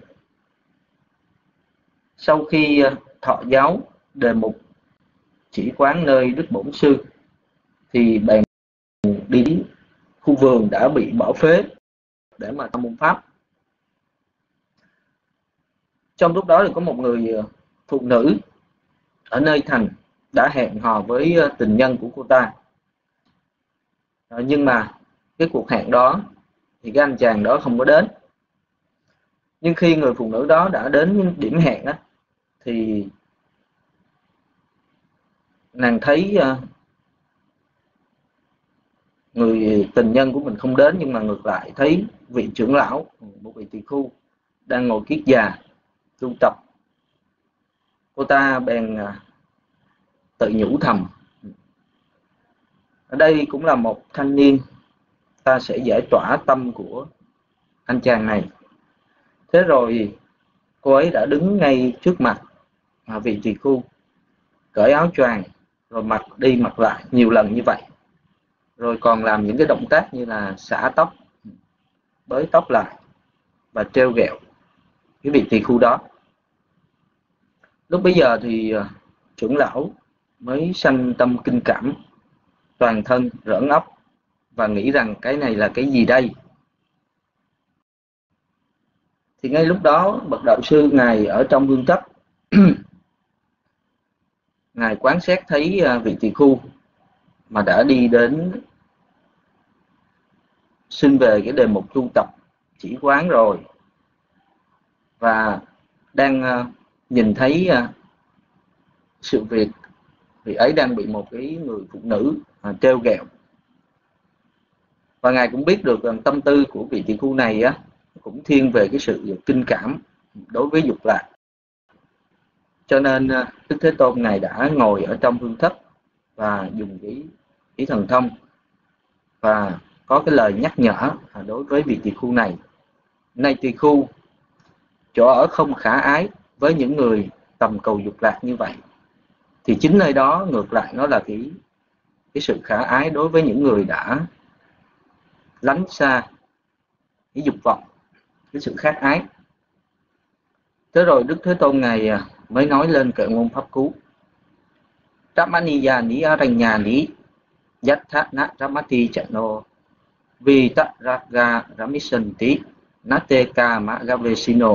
Sau khi uh, thọ giáo đề mục chỉ quán nơi Đức Bổn Sư, thì bèn đi đến khu vườn đã bị bỏ phế để mà tham môn pháp. Trong lúc đó thì có một người phụ nữ ở nơi thành đã hẹn hò với tình nhân của cô ta. À, nhưng mà cái cuộc hẹn đó thì cái anh chàng đó không có đến. Nhưng khi người phụ nữ đó đã đến điểm hẹn á, thì nàng thấy uh, người tình nhân của mình không đến, nhưng mà ngược lại thấy vị trưởng lão, một vị tỳ khưu đang ngồi kiết già tu tập. Cô ta bèn uh, tự nhủ thầm, ở đây cũng là một thanh niên, ta sẽ giải tỏa tâm của anh chàng này. Thế rồi cô ấy đã đứng ngay trước mặt à, vị tỳ khưu, cởi áo choàng rồi mặc đi mặc lại nhiều lần như vậy, rồi còn làm những cái động tác như là xả tóc, bới tóc lại và trêu ghẹo cái vị tỳ khưu đó. Lúc bấy giờ thì uh, trưởng lão mới sanh tâm kinh cảm, toàn thân rỡn óc và nghĩ rằng cái này là cái gì đây. Thì ngay lúc đó bậc đạo sư Ngài ở trong hương thất Ngài quán xét thấy uh, vị tỳ khưu mà đã đi đến xin về cái đề mục tu tập chỉ quán rồi, và đang uh, nhìn thấy uh, sự việc vị ấy đang bị một cái người phụ nữ uh, trêu ghẹo. Và Ngài cũng biết được rằng tâm tư của vị tỳ khưu này á, cũng thiên về cái sự kinh cảm đối với dục lạc. Cho nên uh, Đức Thế Tôn Ngài đã ngồi ở trong hương thất và dùng cái ý thần thông và có cái lời nhắc nhở đối với vị tỳ khưu này. Này tỳ khưu, chỗ ở không khả ái với những người tầm cầu dục lạc như vậy, thì chính nơi đó ngược lại nó là cái, cái sự khả ái đối với những người đã lánh xa cái dục vọng, cái sự khát ái. Thế rồi Đức Thế Tôn Ngài mới nói lên kệ ngôn pháp cú: Ramaniya ni aranya ni yatha na ramati chano vita raga ramisanti nateka magavesino.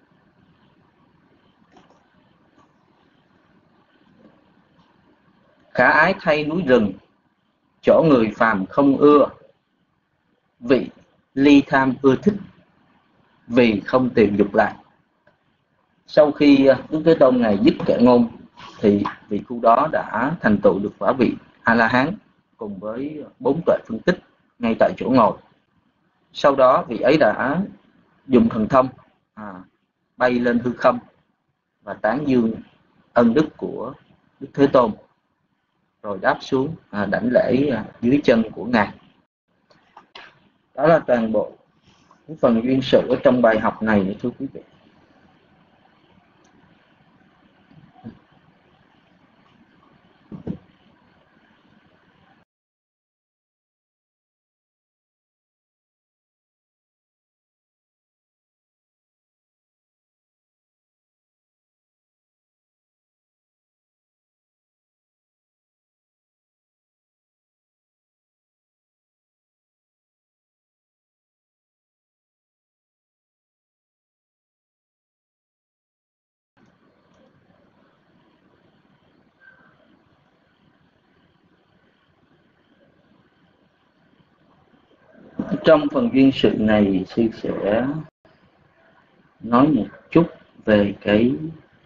Khả ái thay núi rừng, chỗ người phàm không ưa, vị ly tham ưa thích, vì không tìm dục lạc. Sau khi Đức Thế Tôn Ngài dứt kệ ngôn, thì vị khu đó đã thành tựu được quả vị A-la-hán cùng với bốn tuệ phân tích ngay tại chỗ ngồi. Sau đó vị ấy đã dùng thần thông à, bay lên hư không và tán dương ân đức của Đức Thế Tôn, rồi đáp xuống à, đảnh lễ à, dưới chân của Ngài. Đó là toàn bộ cái phần duyên sự ở trong bài học này, thưa quý vị. Trong phần duyên sự này, sư sẽ nói một chút về cái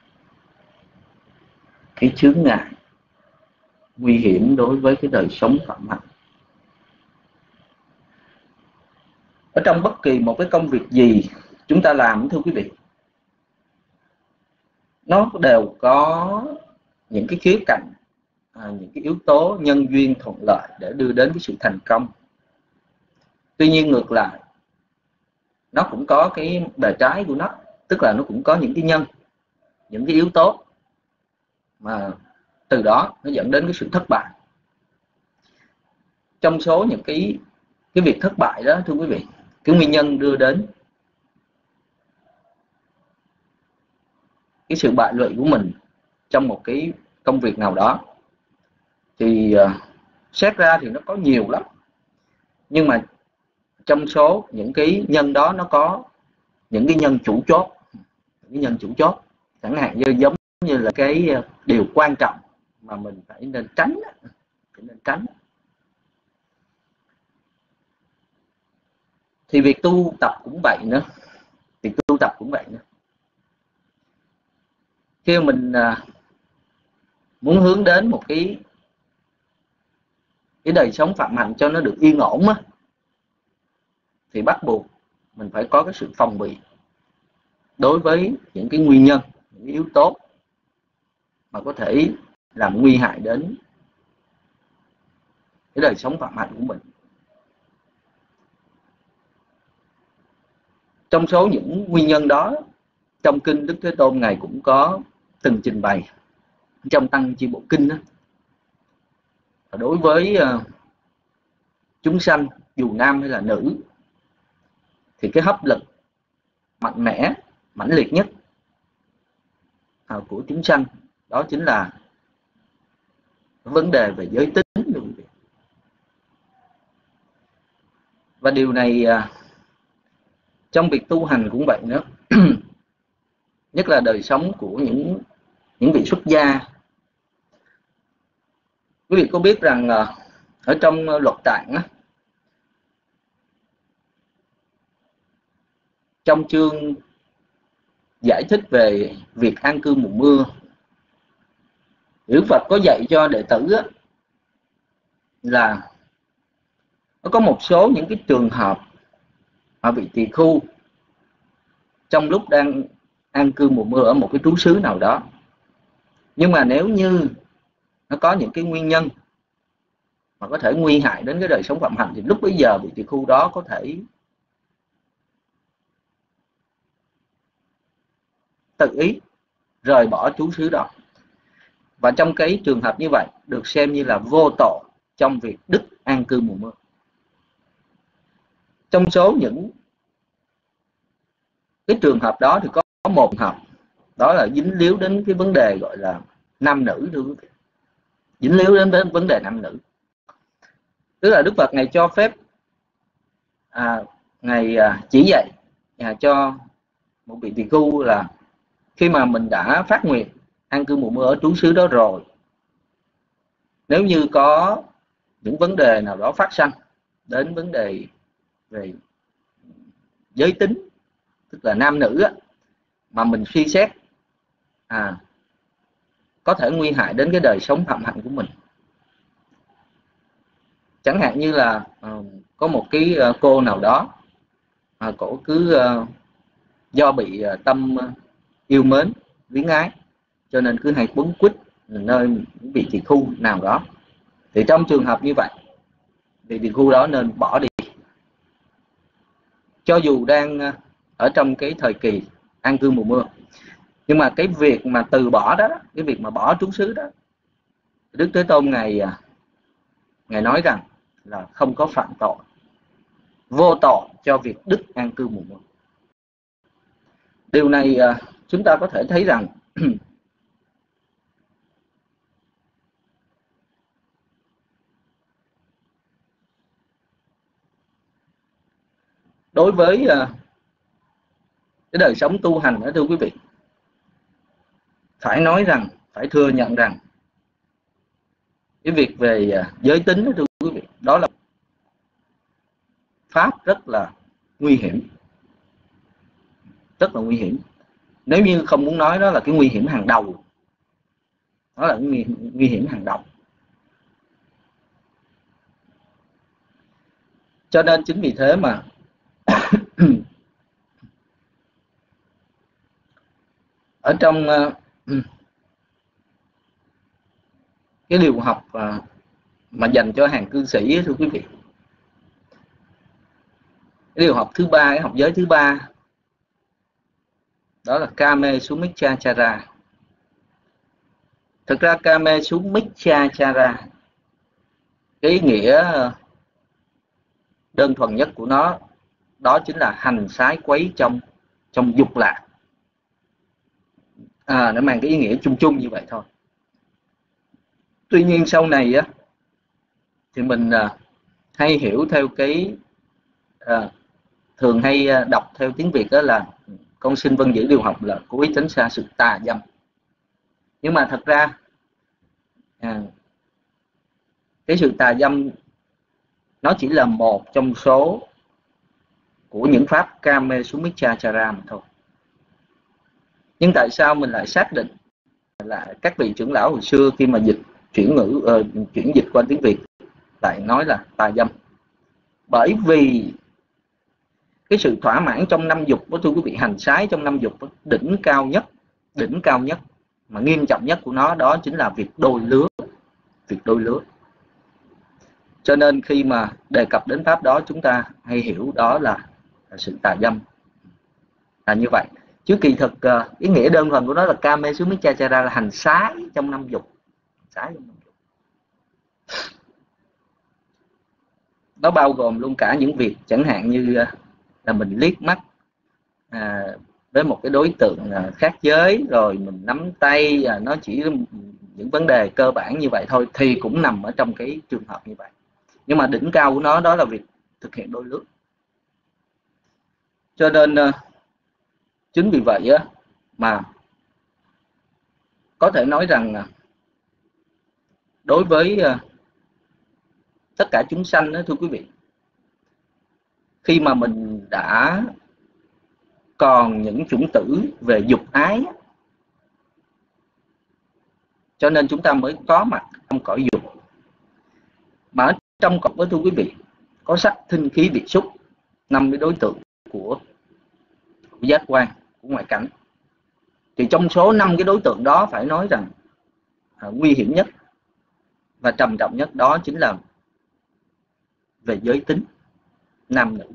cái chướng ngại nguy hiểm đối với cái đời sống phạm hạnh. Ở trong bất kỳ một cái công việc gì chúng ta làm, thưa quý vị, nó đều có những cái khía cạnh, à, những cái yếu tố nhân duyên thuận lợi để đưa đến cái sự thành công. Tuy nhiên ngược lại, nó cũng có cái bề trái của nó, tức là nó cũng có những cái nhân, những cái yếu tố mà từ đó nó dẫn đến cái sự thất bại. Trong số những cái cái việc thất bại đó, thưa quý vị, cái nguyên nhân đưa đến cái sự bại lụy của mình trong một cái công việc nào đó, thì uh, xét ra thì nó có nhiều lắm. Nhưng mà trong số những cái nhân đó, nó có những cái nhân chủ chốt, những cái nhân chủ chốt chẳng hạn như giống như là cái điều quan trọng mà mình phải nên tránh, phải nên tránh. Thì việc tu tập cũng vậy nữa, việc tu tập cũng vậy nữa. Khi mình uh, muốn hướng đến một cái cái đời sống phạm hạnh cho nó được yên ổn á, thì bắt buộc mình phải có cái sự phòng bị đối với những cái nguyên nhân, những cái yếu tố mà có thể làm nguy hại đến cái đời sống phạm hạnh của mình. Trong số những nguyên nhân đó, trong kinh Đức Thế Tôn Ngài cũng có từng trình bày trong Tăng Chi Bộ Kinh đó. Đối với uh, chúng sanh dù nam hay là nữ, thì cái hấp lực mạnh mẽ, mãnh liệt nhất uh, của chúng sanh đó chính là vấn đề về giới tính. Và điều này uh, trong việc tu hành cũng vậy nữa. Nhất là đời sống của những những vị xuất gia. Quý vị có biết rằng uh, ở trong luật tạng á, trong chương giải thích về việc an cư mùa mưa, Đức Phật có dạy cho đệ tử á, là nó có một số những cái trường hợp mà vị tỳ khưu trong lúc đang an cư mùa mưa ở một cái trú xứ nào đó, nhưng mà nếu như nó có những cái nguyên nhân mà có thể nguy hại đến cái đời sống phạm hạnh, thì lúc bấy giờ vị tỳ khưu đó có thể tự ý rời bỏ trú xứ đó. Và trong cái trường hợp như vậy được xem như là vô tội trong việc đức an cư mùa mưa. Trong số những cái trường hợp đó thì có một trường hợp đó là dính líu đến cái vấn đề gọi là nam nữ, thưa quý vị. Dính líu đến vấn đề nam nữ, tức là Đức Phật Ngài cho phép à, Ngài à, chỉ dạy à, cho một vị tỳ khưu là khi mà mình đã phát nguyện an cư mùa mưa ở trú xứ đó rồi, nếu như có những vấn đề nào đó phát sinh đến vấn đề về giới tính, tức là nam nữ á, mà mình suy xét à, có thể nguy hại đến cái đời sống phạm hạnh của mình. Chẳng hạn như là uh, có một cái uh, cô nào đó uh, cổ cứ uh, do bị uh, tâm uh, yêu mến, luyến ái, cho nên cứ hay quấn quýt nơi những vị tỳ khưu nào đó. Thì trong trường hợp như vậy, vị tỳ khưu đó nên bỏ đi, cho dù đang uh, ở trong cái thời kỳ an cư mùa mưa. Nhưng mà cái việc mà từ bỏ đó, cái việc mà bỏ trú xứ đó, Đức Thế Tôn Ngài Ngài nói rằng là không có phạm tội, vô tội cho việc đức an cư mùa mưa. Điều này chúng ta có thể thấy rằng đối với cái đời sống tu hành đó, thưa quý vị, phải nói rằng, phải thừa nhận rằng cái việc về giới tính đó, thưa quý vị, đó là pháp rất là nguy hiểm, rất là nguy hiểm. Nếu như không muốn nói, đó là cái nguy hiểm hàng đầu, đó là nguy, nguy hiểm hàng đầu. Cho nên chính vì thế mà ở trong uh, cái điều học uh, mà dành cho hàng cư sĩ, thưa quý vị, Cái điều học thứ ba, cái học giới thứ ba, đó là Kame Sumichachara. Thực ra Kame Sumichachara, cái ý nghĩa đơn thuần nhất của nó đó chính là hành sái quấy trong trong dục lạc. À, nó mang cái ý nghĩa chung chung như vậy thôi. Tuy nhiên sau này á thì mình à, hay hiểu theo cái à, thường hay đọc theo tiếng Việt đó là con xin vâng giữ điều học là cố ý tránh xa sự tà dâm. Nhưng mà thật ra à, cái sự tà dâm nó chỉ là một trong số của những pháp Kame Sumichachara mà thôi. Nhưng tại sao mình lại xác định là các vị trưởng lão hồi xưa khi mà dịch chuyển ngữ uh, chuyển dịch qua tiếng Việt lại nói là tà dâm? Bởi vì cái sự thỏa mãn trong năm dục đó, thưa quý vị, hành sái trong năm dục đó, đỉnh cao nhất, đỉnh cao nhất mà nghiêm trọng nhất của nó đó chính là việc đôi lứa, việc đôi lứa. Cho nên khi mà đề cập đến pháp đó, chúng ta hay hiểu đó là, là sự tà dâm, là như vậy. Chứ kỳ thực uh, ý nghĩa đơn thuần của nó là Kame Sumichachara, là hành sái trong năm dục, sái trong năm dục. Nó bao gồm luôn cả những việc chẳng hạn như uh, là mình liếc mắt à, với một cái đối tượng à, khác giới, rồi mình nắm tay, à, nó chỉ những vấn đề cơ bản như vậy thôi, thì cũng nằm ở trong cái trường hợp như vậy. Nhưng mà đỉnh cao của nó đó là việc thực hiện đôi lứa. Cho nên uh, chính vì vậy á, mà có thể nói rằng uh, đối với uh, tất cả chúng sanh đó, thưa quý vị, khi mà mình đã còn những chủng tử về dục ái, cho nên chúng ta mới có mặt trong cõi dục. Mà ở trong cõi, thưa quý vị, có sắc thinh khí vị xúc, năm cái đối tượng của, của giác quan, của ngoại cảnh. Thì trong số năm cái đối tượng đó phải nói rằng à, nguy hiểm nhất và trầm trọng nhất đó chính là về giới tính nam nữ.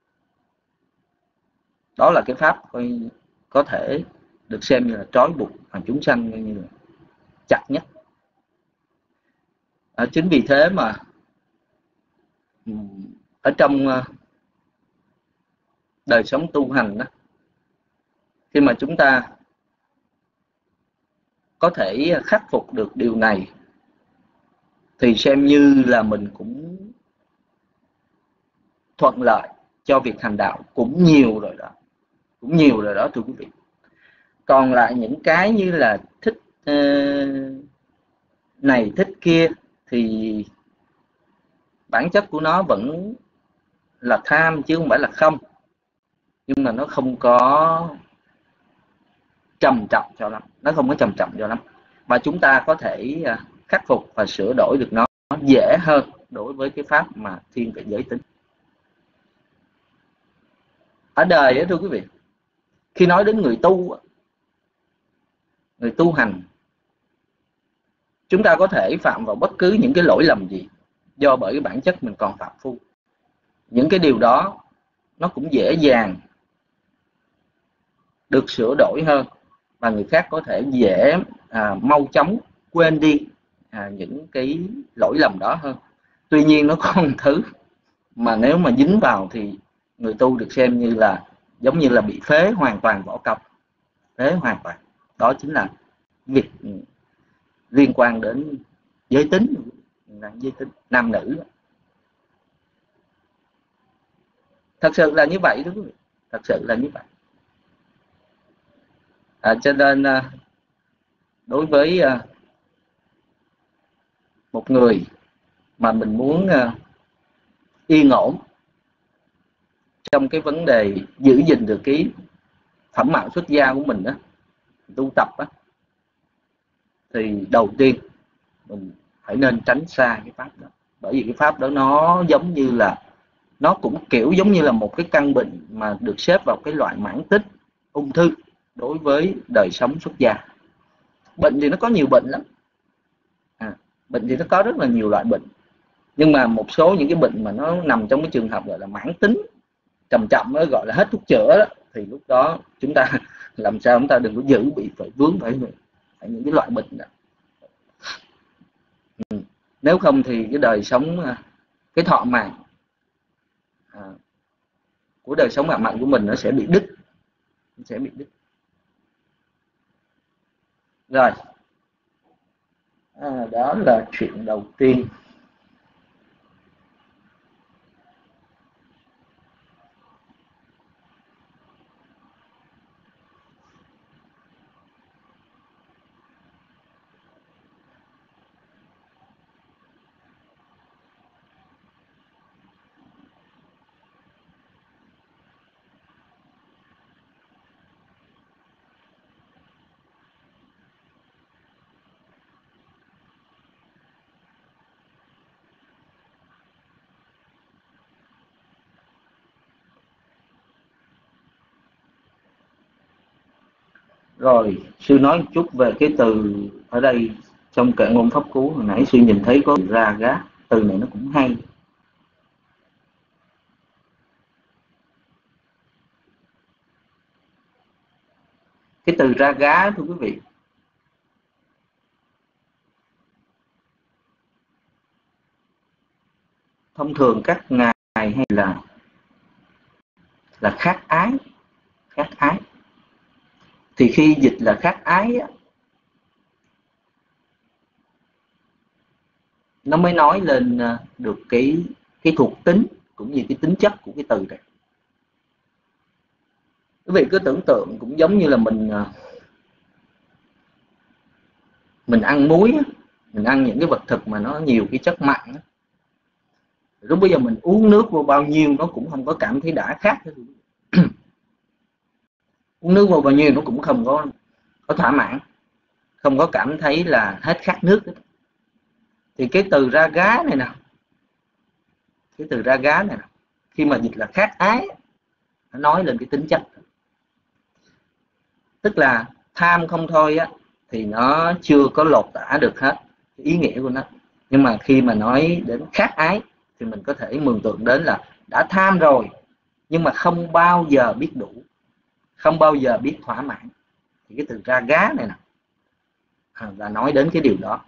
Đó là cái pháp có thể được xem như là trói buộc mà chúng sanh như là chặt nhất. À, chính vì thế mà ở trong đời sống tu hành đó, khi mà chúng ta có thể khắc phục được điều này thì xem như là mình cũng thuận lợi cho việc hành đạo cũng nhiều rồi đó, cũng nhiều rồi đó thưa quý vị. Còn lại những cái như là thích uh, này thích kia thì bản chất của nó vẫn là tham chứ không phải là không, nhưng mà nó không có trầm trọng cho lắm, nó không có trầm trọng cho lắm, và chúng ta có thể uh, khắc phục và sửa đổi được nó, nó dễ hơn đối với cái pháp mà thiên về giới tính. Ở đời đó, thưa quý vị, khi nói đến người tu, người tu hành, chúng ta có thể phạm vào bất cứ những cái lỗi lầm gì do bởi cái bản chất mình còn phạm phu. Những cái điều đó nó cũng dễ dàng được sửa đổi hơn, và người khác có thể dễ à, mau chóng quên đi à, những cái lỗi lầm đó hơn. Tuy nhiên nó có một thứ mà nếu mà dính vào thì người tu được xem như là giống như là bị phế hoàn toàn võ công, phế hoàn toàn. Đó chính là việc liên quan đến giới tính, giới tính nam nữ. Thật sự là như vậy đó quý vị, thật sự là như vậy. À, cho nên đối với một người mà mình muốn yên ổn trong cái vấn đề giữ gìn được cái phẩm mạo xuất gia của mình đó, tu tập đó, thì đầu tiên mình phải nên tránh xa cái pháp đó. Bởi vì cái pháp đó nó giống như là, nó cũng kiểu giống như là một cái căn bệnh mà được xếp vào cái loại mãn tính ung thư đối với đời sống xuất gia. Bệnh thì nó có nhiều bệnh lắm, à, bệnh thì nó có rất là nhiều loại bệnh, nhưng mà một số những cái bệnh mà nó nằm trong cái trường hợp gọi là mãn tính chậm chậm mới gọi là hết thuốc chữa đó, thì lúc đó chúng ta làm sao chúng ta đừng có giữ bị phải vướng phải, phải những cái loại bệnh đó. Ừ. Nếu không thì cái đời sống, cái thọ mạng à, của đời sống mạng mạnh của mình nó sẽ bị đứt, nó sẽ bị đứt. Rồi, à, đó là chuyện đầu tiên. Rồi, sư nói một chút về cái từ ở đây trong Kệ Ngôn Pháp Cú. Hồi nãy sư nhìn thấy có ra gá, từ này nó cũng hay. Cái từ ra gá thưa quý vị, thông thường các ngài hay là là khát ái, khát ái. Thì khi dịch là khát ái á, nó mới nói lên được cái cái thuộc tính cũng như cái tính chất của cái từ này. Quý vị cứ tưởng tượng cũng giống như là mình mình ăn muối, mình ăn những cái vật thực mà nó nhiều cái chất mặn, lúc bây giờ mình uống nước vô bao nhiêu nó cũng không có cảm thấy đã khát. Uống nước vô bao nhiêu nó cũng không có có thỏa mãn, không có cảm thấy là hết khát nước. Thì cái từ ra gá này nè, cái từ ra gá này nè, khi mà dịch là khát ái, nó nói lên cái tính chất. Tức là tham không thôi á thì nó chưa có lột tả được hết cái ý nghĩa của nó. Nhưng mà khi mà nói đến khát ái thì mình có thể mường tượng đến là đã tham rồi nhưng mà không bao giờ biết đủ, không bao giờ biết thỏa mãn. Thì cái từ ra gá này nè à, là nói đến cái điều đó.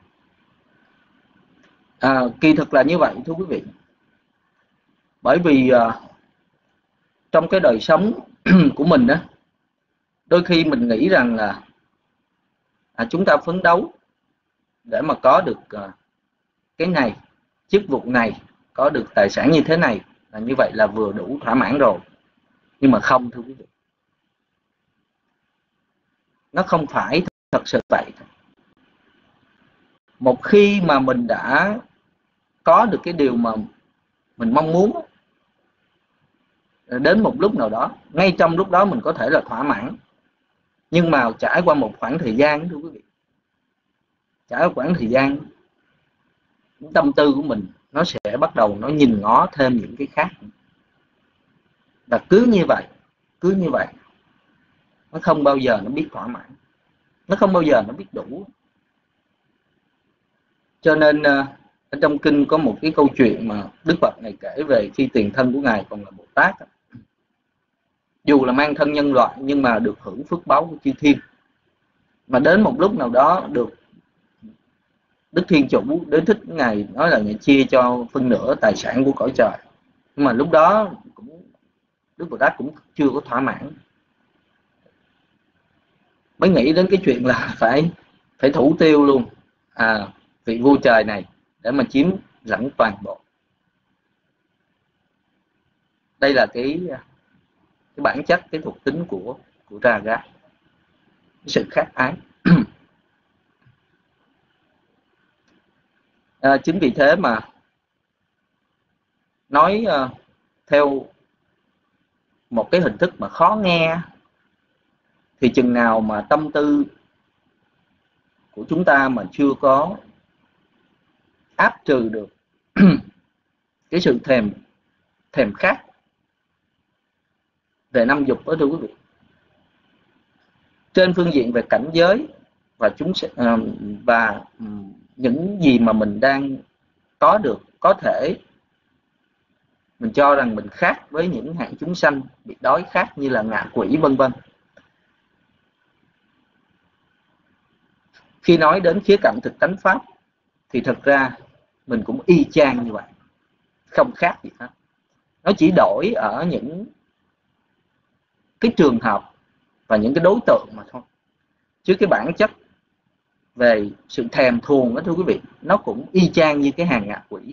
À, kỳ thực là như vậy thưa quý vị. Bởi vì à, trong cái đời sống của mình đó, đôi khi mình nghĩ rằng là à, chúng ta phấn đấu để mà có được à, cái này, chức vụ này, có được tài sản như thế này, là như vậy là vừa đủ thỏa mãn rồi. Nhưng mà không thưa quý vị, nó không phải thật sự vậy. Một khi mà mình đã có được cái điều mà mình mong muốn, đến một lúc nào đó, ngay trong lúc đó mình có thể là thỏa mãn, nhưng mà trải qua một khoảng thời gian thưa quý vị, trải qua khoảng thời gian, tâm tư của mình nó sẽ bắt đầu nó nhìn ngó thêm những cái khác. Và cứ như vậy, cứ như vậy, nó không bao giờ nó biết thỏa mãn, nó không bao giờ nó biết đủ. Cho nên ở trong kinh có một cái câu chuyện mà Đức Phật này kể về khi tiền thân của Ngài còn là Bồ Tát. Dù là mang thân nhân loại nhưng mà được hưởng phước báu của chư thiên. Mà đến một lúc nào đó được Đức Thiên Chủ đến thích Ngài nói là Ngài chia cho phân nửa tài sản của cõi trời. Nhưng mà lúc đó cũng, Đức Bồ Tát cũng chưa có thỏa mãn. Mới nghĩ đến cái chuyện là phải phải thủ tiêu luôn à, vị vua trời này để mà chiếm lãnh toàn bộ. Đây là cái cái bản chất, cái thuộc tính của của raga, cái sự khát ái. À, chính vì thế mà nói uh, theo một cái hình thức mà khó nghe, thì chừng nào mà tâm tư của chúng ta mà chưa có áp trừ được cái sự thèm thèm khát về năm dục đó thưa quý vị, trên phương diện về cảnh giới và chúng sẽ, uh, và um, những gì mà mình đang có được có thể mình cho rằng mình khác với những hạng chúng sanh bị đói khát như là ngạ quỷ vân vân. Khi nói đến khía cạnh thực tánh pháp thì thật ra mình cũng y chang như vậy, không khác gì hết. Nó chỉ đổi ở những cái trường hợp và những cái đối tượng mà thôi. Chứ cái bản chất về sự thèm thuồng đó thưa quý vị, nó cũng y chang như cái hàng ngạ quỷ.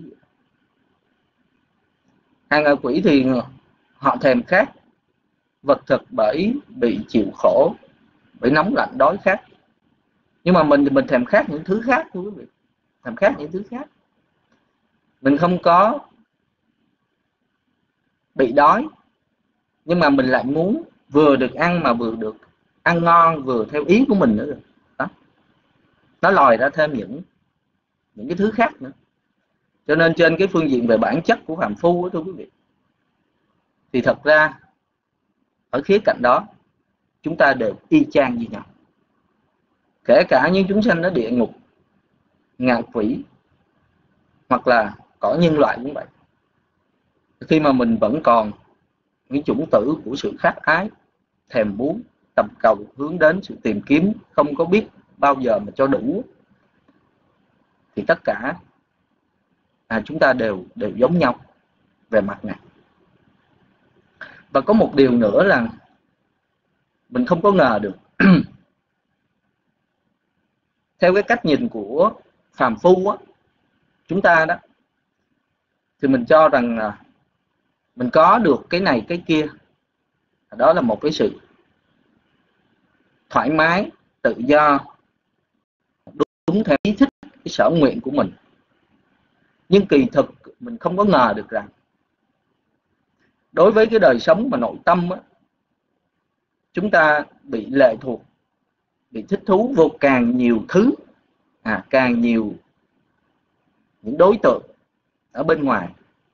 Hàng ngạ quỷ thì họ thèm khát vật thực bởi bị chịu khổ, bởi nóng lạnh đói khát. Nhưng mà mình thì mình thèm khát những thứ khác thưa quý vị, thèm khát những thứ khác. Mình không có bị đói, nhưng mà mình lại muốn vừa được ăn mà vừa được ăn ngon, vừa theo ý của mình nữa. Đó. Nó lòi ra thêm những những cái thứ khác nữa. Cho nên trên cái phương diện về bản chất của phàm phu đó, thưa quý vị, thì thật ra ở khía cạnh đó chúng ta đều y chang như nhau. Kể cả những chúng sanh ở địa ngục, ngạ quỷ hoặc là cõi nhân loại cũng vậy. Khi mà mình vẫn còn những chủng tử của sự khát ái, thèm muốn, tầm cầu, hướng đến sự tìm kiếm, không có biết bao giờ mà cho đủ, thì tất cả à, chúng ta đều đều giống nhau về mặt này. Và có một điều nữa là mình không có ngờ được. Theo cái cách nhìn của phàm phu á, chúng ta đó, thì mình cho rằng là mình có được cái này cái kia, đó là một cái sự thoải mái, tự do, đúng theo ý thích, cái sở nguyện của mình. Nhưng kỳ thực mình không có ngờ được rằng đối với cái đời sống mà nội tâm á, chúng ta bị lệ thuộc, bị thích thú vô càng nhiều thứ, à, càng nhiều những đối tượng ở bên ngoài,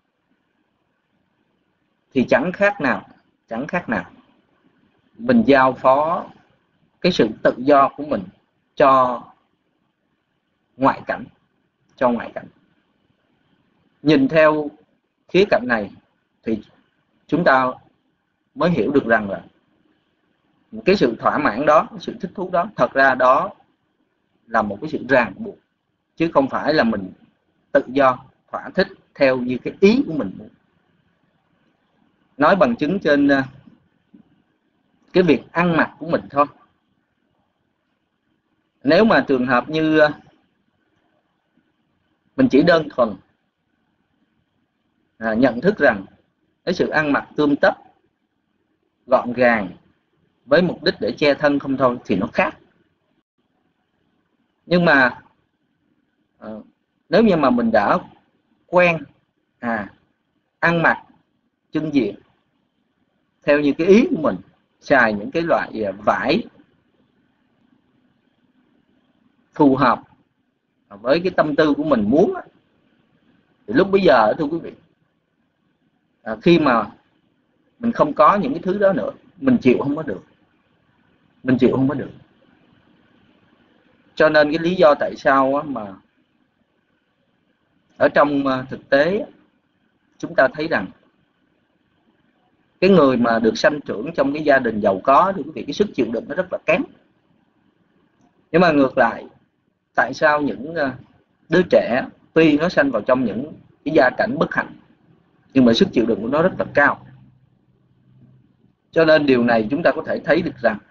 thì chẳng khác nào, chẳng khác nào mình giao phó cái sự tự do của mình cho ngoại cảnh, cho ngoại cảnh. Nhìn theo khía cạnh này thì chúng ta mới hiểu được rằng là cái sự thỏa mãn đó, cái sự thích thú đó, thật ra đó là một cái sự ràng buộc, chứ không phải là mình tự do thỏa thích theo như cái ý của mình muốn. Nói bằng chứng trên cái việc ăn mặc của mình thôi. Nếu mà trường hợp như mình chỉ đơn thuần à, nhận thức rằng cái sự ăn mặc tươm tất, gọn gàng với mục đích để che thân không thôi thì nó khác. Nhưng mà à, nếu như mà mình đã quen à, ăn mặc chưng diện theo như cái ý của mình, xài những cái loại vải phù hợp với cái tâm tư của mình muốn, thì lúc bây giờ thưa quý vị, à, khi mà mình không có những cái thứ đó nữa, mình chịu không có được, mình chịu không có được. Cho nên cái lý do tại sao mà ở trong thực tế chúng ta thấy rằng cái người mà được sanh trưởng trong cái gia đình giàu có thì quý vị, cái sức chịu đựng nó rất là kém. Nhưng mà ngược lại, tại sao những đứa trẻ tuy nó sanh vào trong những cái gia cảnh bất hạnh nhưng mà sức chịu đựng của nó rất là cao? Cho nên điều này chúng ta có thể thấy được rằng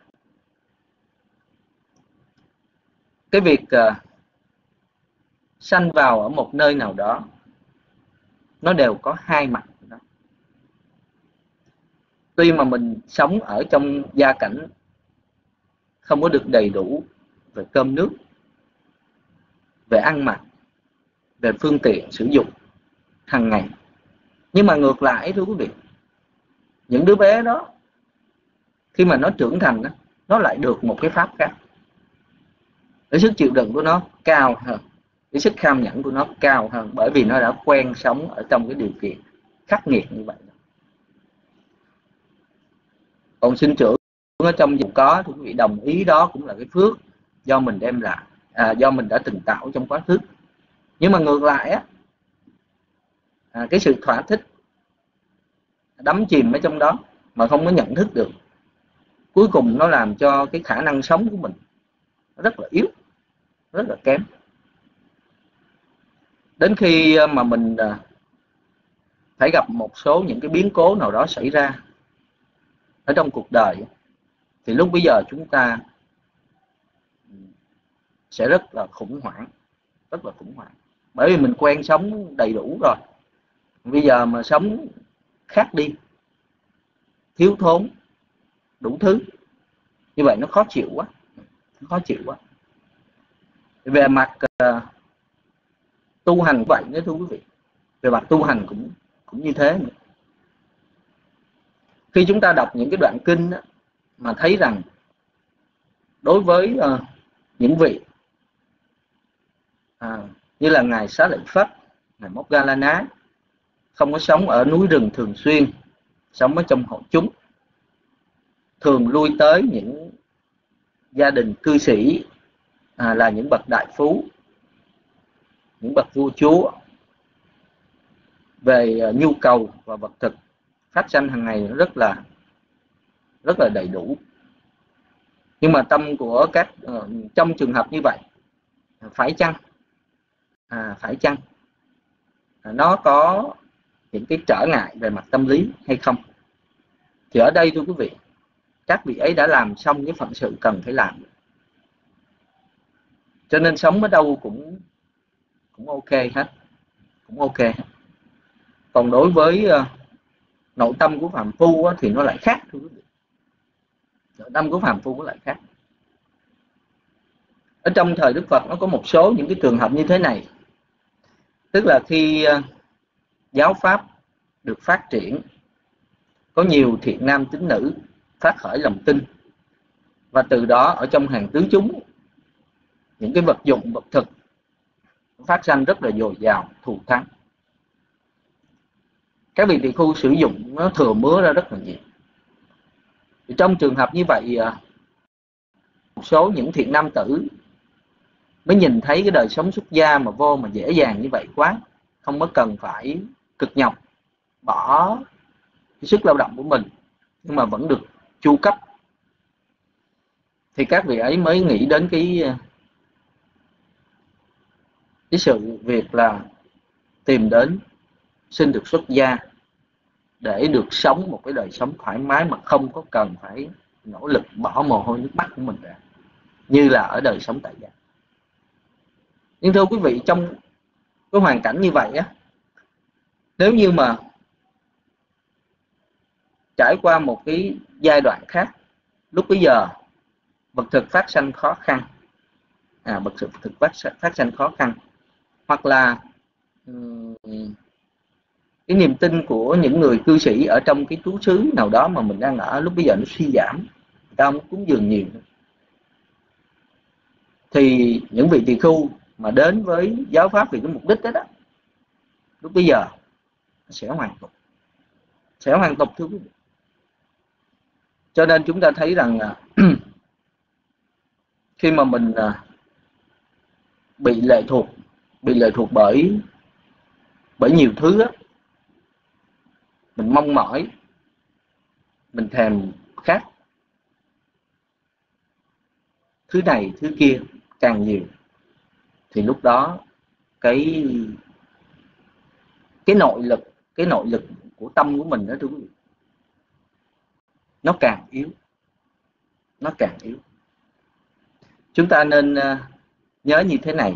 cái việc uh, sanh vào ở một nơi nào đó nó đều có hai mặt đó. Tuy mà mình sống ở trong gia cảnh không có được đầy đủ về cơm nước, về ăn mặc, về phương tiện sử dụng hàng ngày, nhưng mà ngược lại thưa quý vị, những đứa bé đó khi mà nó trưởng thành, nó lại được một cái pháp khác. Cái sức chịu đựng của nó cao hơn, cái sức kham nhẫn của nó cao hơn, bởi vì nó đã quen sống ở trong cái điều kiện khắc nghiệt như vậy. Còn sinh trưởng ở trong giàu có thì quý vị đồng ý đó cũng là cái phước do mình đem lại, à, do mình đã từng tạo trong quá khứ. Nhưng mà ngược lại á, à, cái sự thỏa thích đắm chìm ở trong đó mà không có nhận thức được. Cuối cùng nó làm cho cái khả năng sống của mình rất là yếu, rất là kém. Đến khi mà mình phải gặp một số những cái biến cố nào đó xảy ra ở trong cuộc đời, thì lúc bây giờ chúng ta sẽ rất là khủng hoảng, rất là khủng hoảng. Bởi vì mình quen sống đầy đủ rồi, bây giờ mà sống khác đi, thiếu thốn đủ thứ, như vậy nó khó chịu quá, nó khó chịu quá. Về mặt uh, tu hành vậy nữa thưa quý vị, về mặt tu hành cũng cũng như thế nữa. Khi chúng ta đọc những cái đoạn kinh đó, mà thấy rằng đối với uh, những vị à, như là ngài Xá Lợi Phất, ngài Moggallana, không có sống ở núi rừng thường xuyên, sống ở trong hội chúng, thường lui tới những gia đình cư sĩ, à, là những bậc đại phú, những bậc vua chúa, về uh, nhu cầu và vật thực phát sanh hàng ngày rất là rất là đầy đủ. Nhưng mà tâm của các uh, trong trường hợp như vậy, phải chăng à, phải chăng à, nó có những cái trở ngại về mặt tâm lý hay không? Thì ở đây thưa quý vị, các vị ấy đã làm xong cái phận sự cần phải làm, cho nên sống ở đâu cũng cũng ok hết, cũng ok hết. Còn đối với uh, nội tâm của phàm phu á, thì nó lại khác thưa quý vị. Nội tâm của phàm phu nó lại khác. Ở trong thời Đức Phật nó có một số những cái trường hợp như thế này, tức là khi uh, giáo pháp được phát triển, có nhiều thiện nam tín nữ phát khởi lòng tin, và từ đó ở trong hàng tứ chúng, những cái vật dụng vật thực phát sanh rất là dồi dào, thù thắng. Các vị tỳ khưu sử dụng nó thừa mứa ra rất là nhiều. Thì trong trường hợp như vậy, một số những thiện nam tử mới nhìn thấy cái đời sống xuất gia mà vô mà dễ dàng như vậy quá, không có cần phải cực nhọc, bỏ cái sức lao động của mình, nhưng mà vẫn được chu cấp. Thì các vị ấy mới nghĩ đến cái cái sự việc là tìm đến xin được xuất gia để được sống một cái đời sống thoải mái mà không có cần phải nỗ lực bỏ mồ hôi nước mắt của mình ra như là ở đời sống tại gia. Nhưng thưa quý vị, trong cái hoàn cảnh như vậy á, nếu như mà trải qua một cái giai đoạn khác, lúc bấy giờ vật thực phát sanh khó khăn, à, vật thực phát, phát sanh khó khăn, hoặc là um, cái niềm tin của những người cư sĩ ở trong cái trú xứ nào đó mà mình đang ở lúc bây giờ nó suy giảm, người ta không cúng dường nhiều nữa, thì những vị tỳ khưu mà đến với giáo pháp vì cái mục đích đó, đó lúc bây giờ sẽ hoàn tục, sẽ hoàn tục thưa quý vị. Cho nên chúng ta thấy rằng khi mà mình bị lệ thuộc, bị lệ thuộc bởi bởi nhiều thứ đó, mình mong mỏi, mình thèm khát thứ này thứ kia càng nhiều, thì lúc đó cái cái nội lực, cái nội lực của tâm của mình đó thưa quý vị, nó càng yếu, nó càng yếu. Chúng ta nên uh, nhớ như thế này,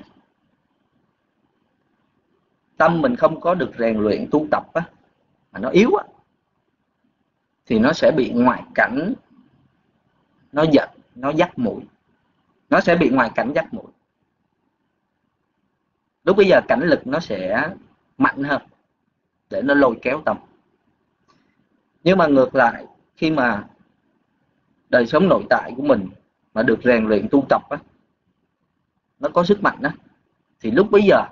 tâm mình không có được rèn luyện tu tập á, mà nó yếu á, thì nó sẽ bị ngoại cảnh nó giật, nó dắt mũi, nó sẽ bị ngoại cảnh dắt mũi. Lúc bây giờ cảnh lực nó sẽ mạnh hơn để nó lôi kéo tâm. Nhưng mà ngược lại, khi mà đời sống nội tại của mình mà được rèn luyện tu tập á, nó có sức mạnh á, thì lúc bấy giờ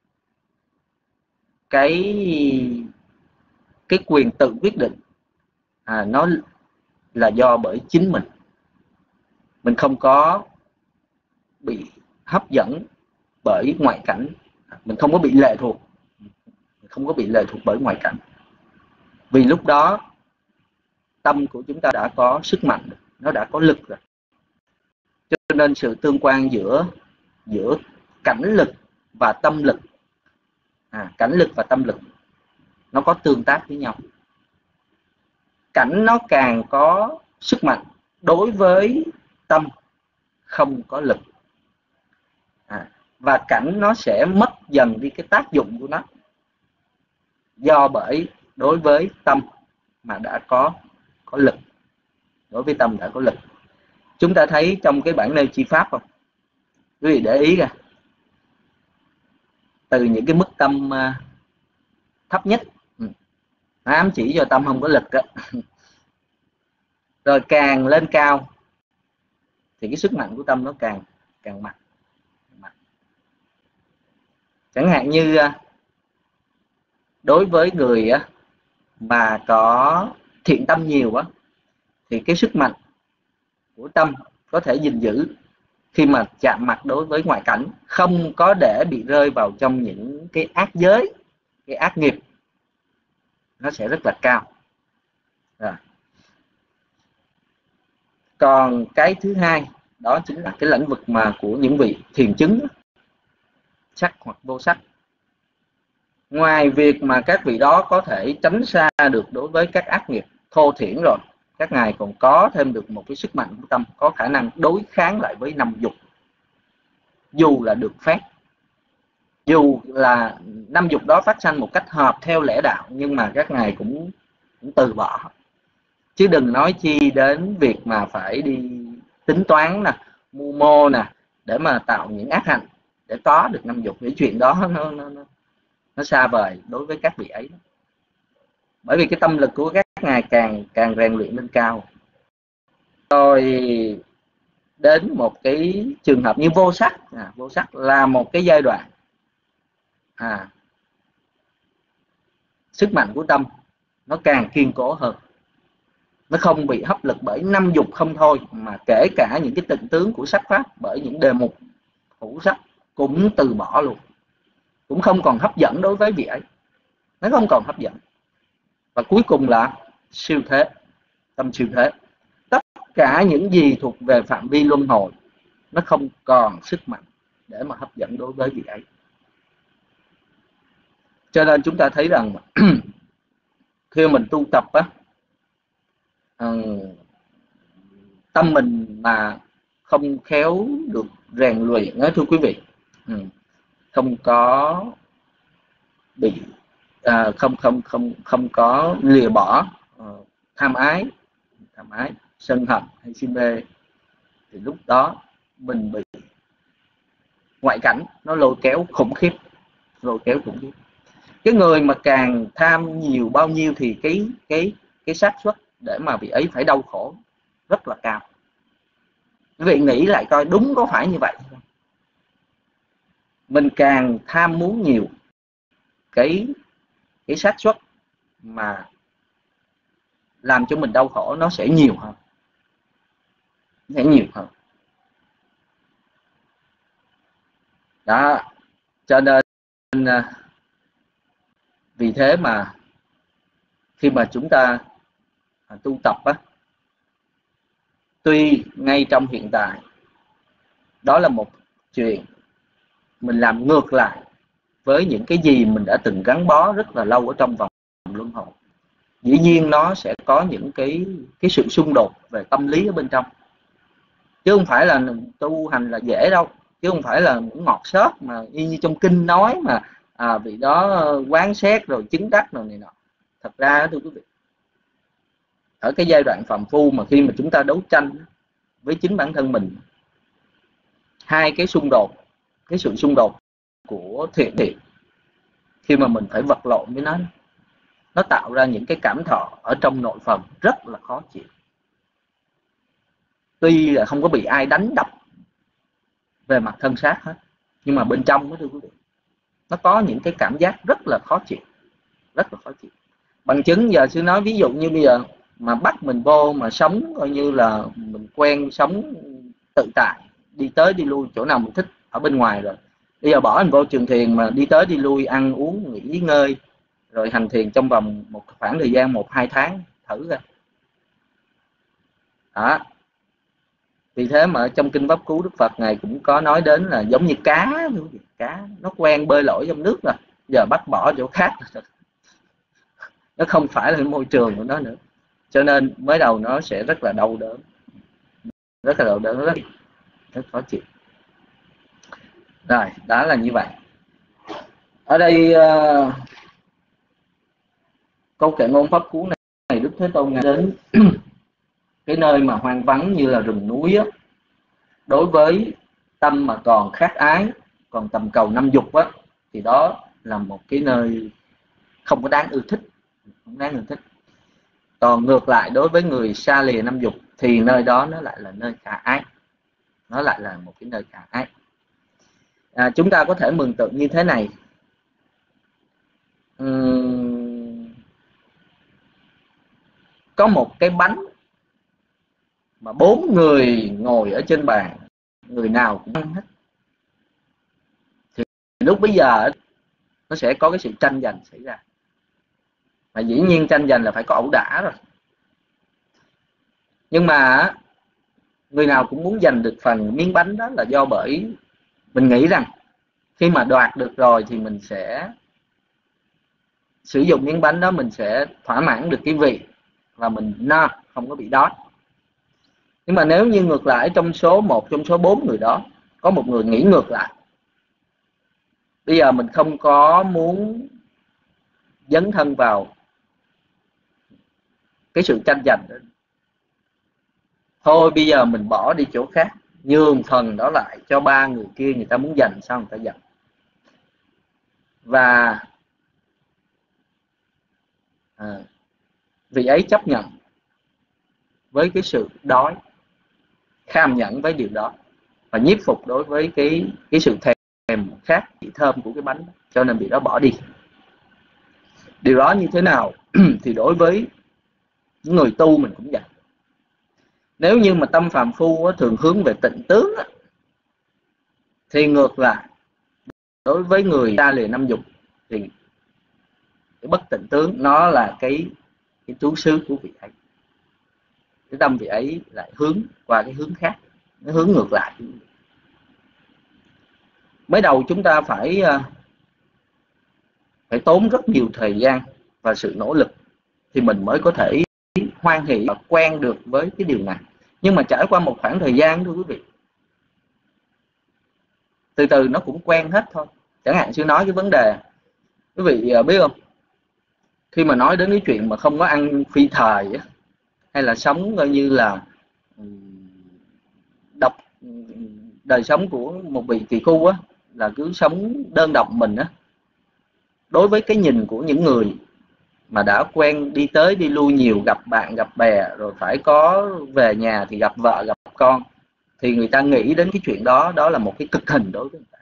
cái cái quyền tự quyết định à, nó là do bởi chính mình. Mình không có bị hấp dẫn bởi ngoại cảnh, mình không có bị lệ thuộc, mình không có bị lệ thuộc bởi ngoại cảnh. Vì lúc đó tâm của chúng ta đã có sức mạnh, nó đã có lực rồi. Cho nên sự tương quan giữa giữa cảnh lực và tâm lực, à, cảnh lực và tâm lực nó có tương tác với nhau. Cảnh nó càng có sức mạnh đối với tâm không có lực, à, và cảnh nó sẽ mất dần đi cái tác dụng của nó, do bởi đối với tâm mà đã có có lực, đối với tâm đã có lực. Chúng ta thấy trong cái bản nêu chi pháp không? Quý vị để ý ra, từ những cái mức tâm uh, thấp nhất, ừ, ám chỉ cho tâm không có lực đó. Rồi càng lên cao thì cái sức mạnh của tâm nó càng càng mạnh. Chẳng hạn như uh, đối với người uh, mà có thiện tâm nhiều á, thì cái sức mạnh của tâm có thể gìn giữ khi mà chạm mặt đối với ngoại cảnh, không có để bị rơi vào trong những cái ác giới, cái ác nghiệp, nó sẽ rất là cao. Rồi. Còn cái thứ hai đó chính là cái lĩnh vực mà của những vị thiền chứng, sắc hoặc vô sắc. Ngoài việc mà các vị đó có thể tránh xa được đối với các ác nghiệp thô thiển rồi, các ngài còn có thêm được một cái sức mạnh của tâm, có khả năng đối kháng lại với năm dục, dù là được phép, dù là năm dục đó phát sanh một cách hợp theo lẽ đạo, nhưng mà các ngài cũng, cũng từ bỏ. Chứ đừng nói chi đến việc mà phải đi tính toán nè, mưu mô nè, để mà tạo những ác hạnh để có được năm dục. Cái chuyện đó nó, nó, nó, nó xa vời đối với các vị ấy. Bởi vì cái tâm lực của các ngài càng càng rèn luyện lên cao. Rồi đến một cái trường hợp như vô sắc, à, vô sắc là một cái giai đoạn à, sức mạnh của tâm nó càng kiên cố hơn, nó không bị hấp lực bởi năm dục không thôi, mà kể cả những cái tịnh tướng của sắc pháp, bởi những đề mục hữu sắc cũng từ bỏ luôn, cũng không còn hấp dẫn đối với vị ấy, nó không còn hấp dẫn. Và cuối cùng là siêu thế, tâm siêu thế. Tất cả những gì thuộc về phạm vi luân hồi nó không còn sức mạnh để mà hấp dẫn đối với vị ấy. Cho nên chúng ta thấy rằng khi mình tu tập á, tâm mình mà không khéo được rèn luyện á, thưa quý vị, không có bị à, không không không không có lìa bỏ uh, tham ái, tham ái, sân hận hay si mê, thì lúc đó mình bị ngoại cảnh nó lôi kéo khủng khiếp, lôi kéo khủng khiếp. Cái người mà càng tham nhiều bao nhiêu thì cái cái cái xác suất để mà vị ấy phải đau khổ rất là cao. Quý vị nghĩ lại coi đúng có phải như vậy không? Mình càng tham muốn nhiều, cái cái xác suất mà làm cho mình đau khổ nó sẽ nhiều hơn, nó sẽ nhiều hơn. Đó, cho nên vì thế mà khi mà chúng ta tu tập á, tuy ngay trong hiện tại đó là một chuyện mình làm ngược lại với những cái gì mình đã từng gắn bó rất là lâu ở trong vòng luân hồi, dĩ nhiên nó sẽ có những cái cái sự xung đột về tâm lý ở bên trong, chứ không phải là tu hành là dễ đâu, chứ không phải là ngọt xớt mà y như trong kinh nói mà à, vị đó quán xét rồi chứng đắc rồi này nọ. Thật ra thưa quý vị, ở cái giai đoạn phàm phu mà khi mà chúng ta đấu tranh với chính bản thân mình, hai cái xung đột, cái sự xung đột của thiện thiện, khi mà mình phải vật lộn với nó, nó tạo ra những cái cảm thọ ở trong nội phần rất là khó chịu. Tuy là không có bị ai đánh đập về mặt thân xác hết, nhưng mà bên trong đó, thưa quý vị, nó có những cái cảm giác rất là khó chịu, rất là khó chịu. Bằng chứng giờ sư nói ví dụ như bây giờ mà bắt mình vô mà sống coi như là mình quen sống tự tại, đi tới đi lui chỗ nào mình thích ở bên ngoài rồi, bây giờ bỏ mình vô trường thiền mà đi tới đi lui, ăn uống, nghỉ ngơi, rồi hành thiền trong vòng một khoảng thời gian một hai tháng thử ra. Đó. Vì thế mà trong kinh Pháp Cú Đức Phật Ngài cũng có nói đến là giống như cá, cá nó quen bơi lội trong nước rồi, giờ bắt bỏ chỗ khác nó không phải là môi trường của nó nữa, cho nên mới đầu nó sẽ rất là đau đớn, rất là đau đớn, rất, rất khó chịu. Rồi, đó là như vậy. Ở đây uh, câu kệ ngôn Pháp Cú này Đức Thế Tôn Ngài đến cái nơi mà hoang vắng như là rừng núi á, đối với tâm mà còn khát ái, còn tầm cầu năm dục á, thì đó là một cái nơi không có đáng ưa thích, không đáng ưa thích. Còn ngược lại đối với người xa lìa năm dục thì nơi đó nó lại là nơi khả ái, nó lại là một cái nơi khả ái. À, chúng ta có thể mường tượng như thế này. Uhm, có một cái bánh mà bốn người ngồi ở trên bàn, người nào cũng ăn hết, thì lúc bấy giờ nó sẽ có cái sự tranh giành xảy ra. Mà dĩ nhiên tranh giành là phải có ẩu đả rồi. Nhưng mà người nào cũng muốn giành được phần miếng bánh đó là do bởi mình nghĩ rằng khi mà đoạt được rồi thì mình sẽ sử dụng miếng bánh đó, mình sẽ thỏa mãn được cái vị và mình no, không có bị đói. Nhưng mà nếu như ngược lại, trong số một trong số bốn người đó có một người nghĩ ngược lại, bây giờ mình không có muốn dấn thân vào cái sự tranh giành đó, thôi bây giờ mình bỏ đi chỗ khác, nhường phần đó lại cho ba người kia, người ta muốn giành sao người ta giành. Và à, vị ấy chấp nhận với cái sự đói, kham nhẫn với điều đó và nhiếp phục đối với cái cái sự thèm khát vị thơm của cái bánh, cho nên vị đó bỏ đi. Điều đó như thế nào thì đối với những người tu mình cũng vậy. Nếu như mà tâm phàm phu thường hướng về tịnh tướng thì ngược lại đối với người xa lìa năm dục thì cái bất tịnh tướng nó là cái cái trú xứ của vị ấy. Cái tâm vị ấy lại hướng qua cái hướng khác, nó hướng ngược lại. Mới đầu chúng ta phải phải tốn rất nhiều thời gian và sự nỗ lực thì mình mới có thể hoan hỷ và quen được với cái điều này. Nhưng mà trải qua một khoảng thời gian thưa quý vị, từ từ nó cũng quen hết thôi. Chẳng hạn sư nói cái vấn đề, quý vị biết không, khi mà nói đến cái chuyện mà không có ăn phi thời á, hay là sống coi như là độc đời sống của một vị tỳ khu á, là cứ sống đơn độc mình á, đối với cái nhìn của những người mà đã quen đi tới đi lui nhiều, gặp bạn gặp bè, rồi phải có về nhà thì gặp vợ gặp con, thì người ta nghĩ đến cái chuyện đó đó là một cái cực hình đối với người ta.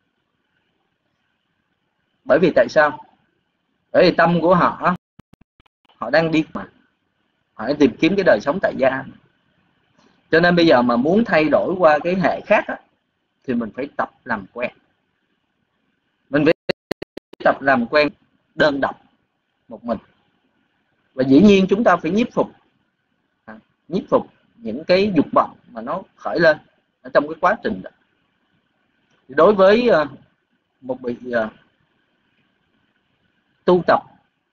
Bởi vì tại sao? Bởi vì tâm của họ họ đang đi mà họ đang tìm kiếm cái đời sống tại gia, cho nên bây giờ mà muốn thay đổi qua cái hệ khác á, thì mình phải tập làm quen, mình phải tập làm quen đơn độc một mình. Và dĩ nhiên chúng ta phải nhiếp phục à, nhiếp phục những cái dục vọng mà nó khởi lên ở trong cái quá trình đó. Đối với uh, một vị uh, tu tập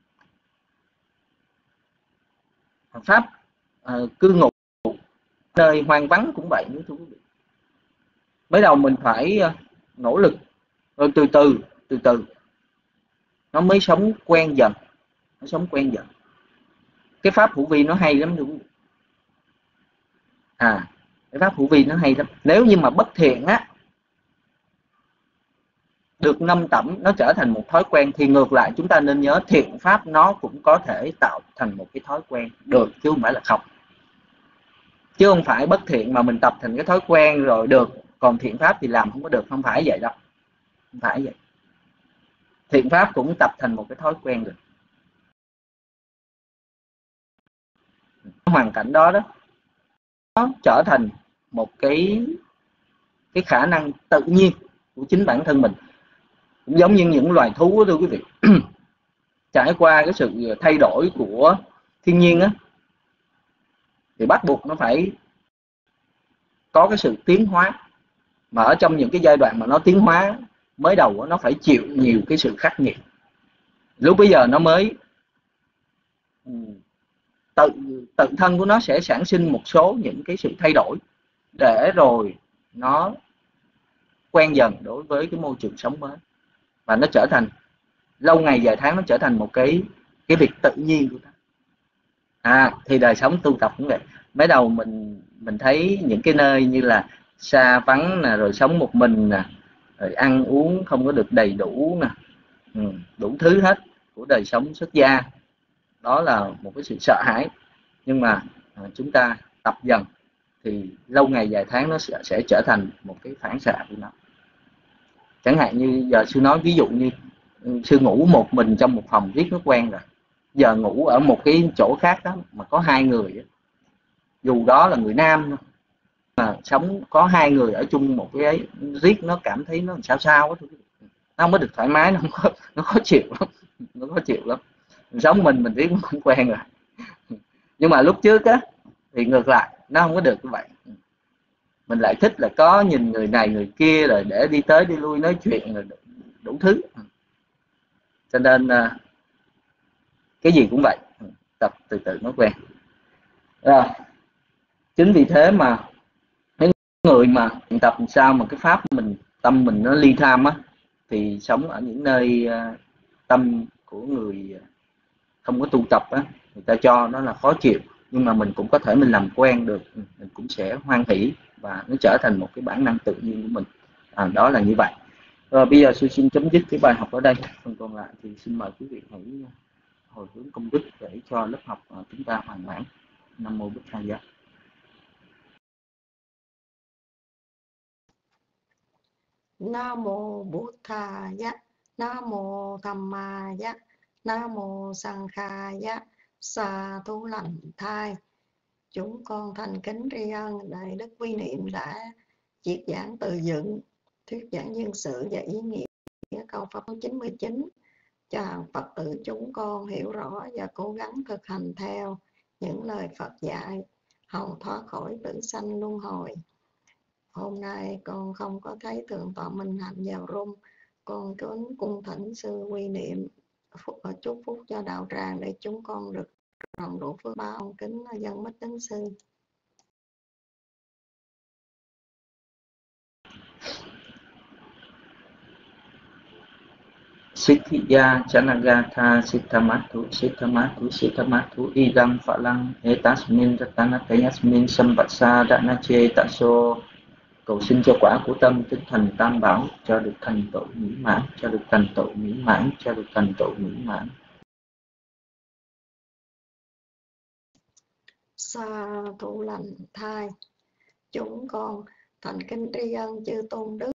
pháp uh, cư ngụ nơi hoang vắng cũng vậy nữa thưa quý vị. Mới đầu mình phải uh, nỗ lực, rồi từ từ từ từ nó mới sống quen dần, nó sống quen dần. Cái pháp hữu vi nó hay lắm thưa quý vị. À, cái pháp hữu vi nó hay lắm. Nếu như mà bất thiện á được ngâm tẩm, nó trở thành một thói quen, thì ngược lại chúng ta nên nhớ thiện pháp nó cũng có thể tạo thành một cái thói quen được, chứ không phải là không. Chứ không phải bất thiện mà mình tập thành cái thói quen rồi được, còn thiện pháp thì làm không có được, không phải vậy đâu. Không phải vậy. Thiện pháp cũng tập thành một cái thói quen được. Hoàn cảnh đó đó nó trở thành một cái cái khả năng tự nhiên của chính bản thân mình. Cũng giống như những loài thú đó thưa quý vị. trải qua cái sự thay đổi của thiên nhiên á, thì bắt buộc nó phải có cái sự tiến hóa. Mà ở trong những cái giai đoạn mà nó tiến hóa mới đầu đó, nó phải chịu nhiều cái sự khắc nghiệt. Lúc bây giờ nó mới tự tự thân của nó sẽ sản sinh một số những cái sự thay đổi, để rồi nó quen dần đối với cái môi trường sống mới, và nó trở thành lâu ngày dài tháng, nó trở thành một cái cái việc tự nhiên của nó. À thì đời sống tu tập cũng vậy. Mới đầu mình mình thấy những cái nơi như là xa vắng nè, rồi sống một mình nè, rồi ăn uống không có được đầy đủ nè, ừ, đủ thứ hết của đời sống xuất gia, đó là một cái sự sợ hãi. Nhưng mà à, chúng ta tập dần thì lâu ngày dài tháng nó sẽ, sẽ trở thành một cái phản xạ của nó. Chẳng hạn như giờ sư nói ví dụ như sư ngủ một mình trong một phòng riết nó quen rồi, giờ ngủ ở một cái chỗ khác đó mà có hai người, dù đó là người nam mà sống có hai người ở chung một cái ấy, riết nó cảm thấy nó sao sao đó. Nó không có được thoải mái, nó không có, nó khó chịu lắm, nó khó chịu lắm. Mình sống mình mình riết cũng quen rồi. Nhưng mà lúc trước á thì ngược lại, nó không có được như vậy. Mình lại thích là có nhìn người này người kia, rồi để đi tới đi lui nói chuyện, rồi đủ thứ. Cho nên cái gì cũng vậy, tập từ từ nó quen. Rồi, chính vì thế mà những người mà tập làm sao mà cái pháp mình, tâm mình nó ly tham á, thì sống ở những nơi tâm của người không có tu tập á, người ta cho nó là khó chịu, nhưng mà mình cũng có thể mình làm quen được, mình cũng sẽ hoan hỷ và nó trở thành một cái bản năng tự nhiên của mình. À, đó là như vậy. Rồi bây giờ sư xin chấm dứt cái bài học ở đây. Phần còn lại thì xin mời quý vị hãy hồi hướng công đức để cho lớp học chúng ta hoàn mãn. Nam mô Bụt Tha Giá. Nam mô Bụt Tha Giá. Nam mô Tham Ma Giá. Nam mô Sang Kha Giá. Sa thú lành thai. Chúng con thành kính tri ân Đại Đức Quy Niệm đã triệt giảng từ dựng, thuyết giảng nhân sự và ý nghĩa câu Pháp chín mươi chín cho hàng Phật tử chúng con hiểu rõ và cố gắng thực hành theo những lời Phật dạy, hầu thoát khỏi tử sanh luân hồi. Hôm nay con không có thấy Thượng tọa Minh Hạnh vào room, con kính cung thỉnh sư Quy Niệm phúc và chúc phúc cho đạo tràng để chúng con được tròn đủ phước báo. Kính dân mít đến sư. Siddhiya Chanagatha Siddhamathu Siddhamathu Siddhamathu Idam Phalang Etasmin Ratanatayasmin Samvatsa Danache Taso. Cầu xin cho quả của tâm tinh thành tam bảo cho được thành tựu mỹ mãn, cho được thành tựu mỹ mãn, cho được thành tựu mỹ mãn. Sa thú lành thai. Chúng con thành kính tri ân chư tôn đức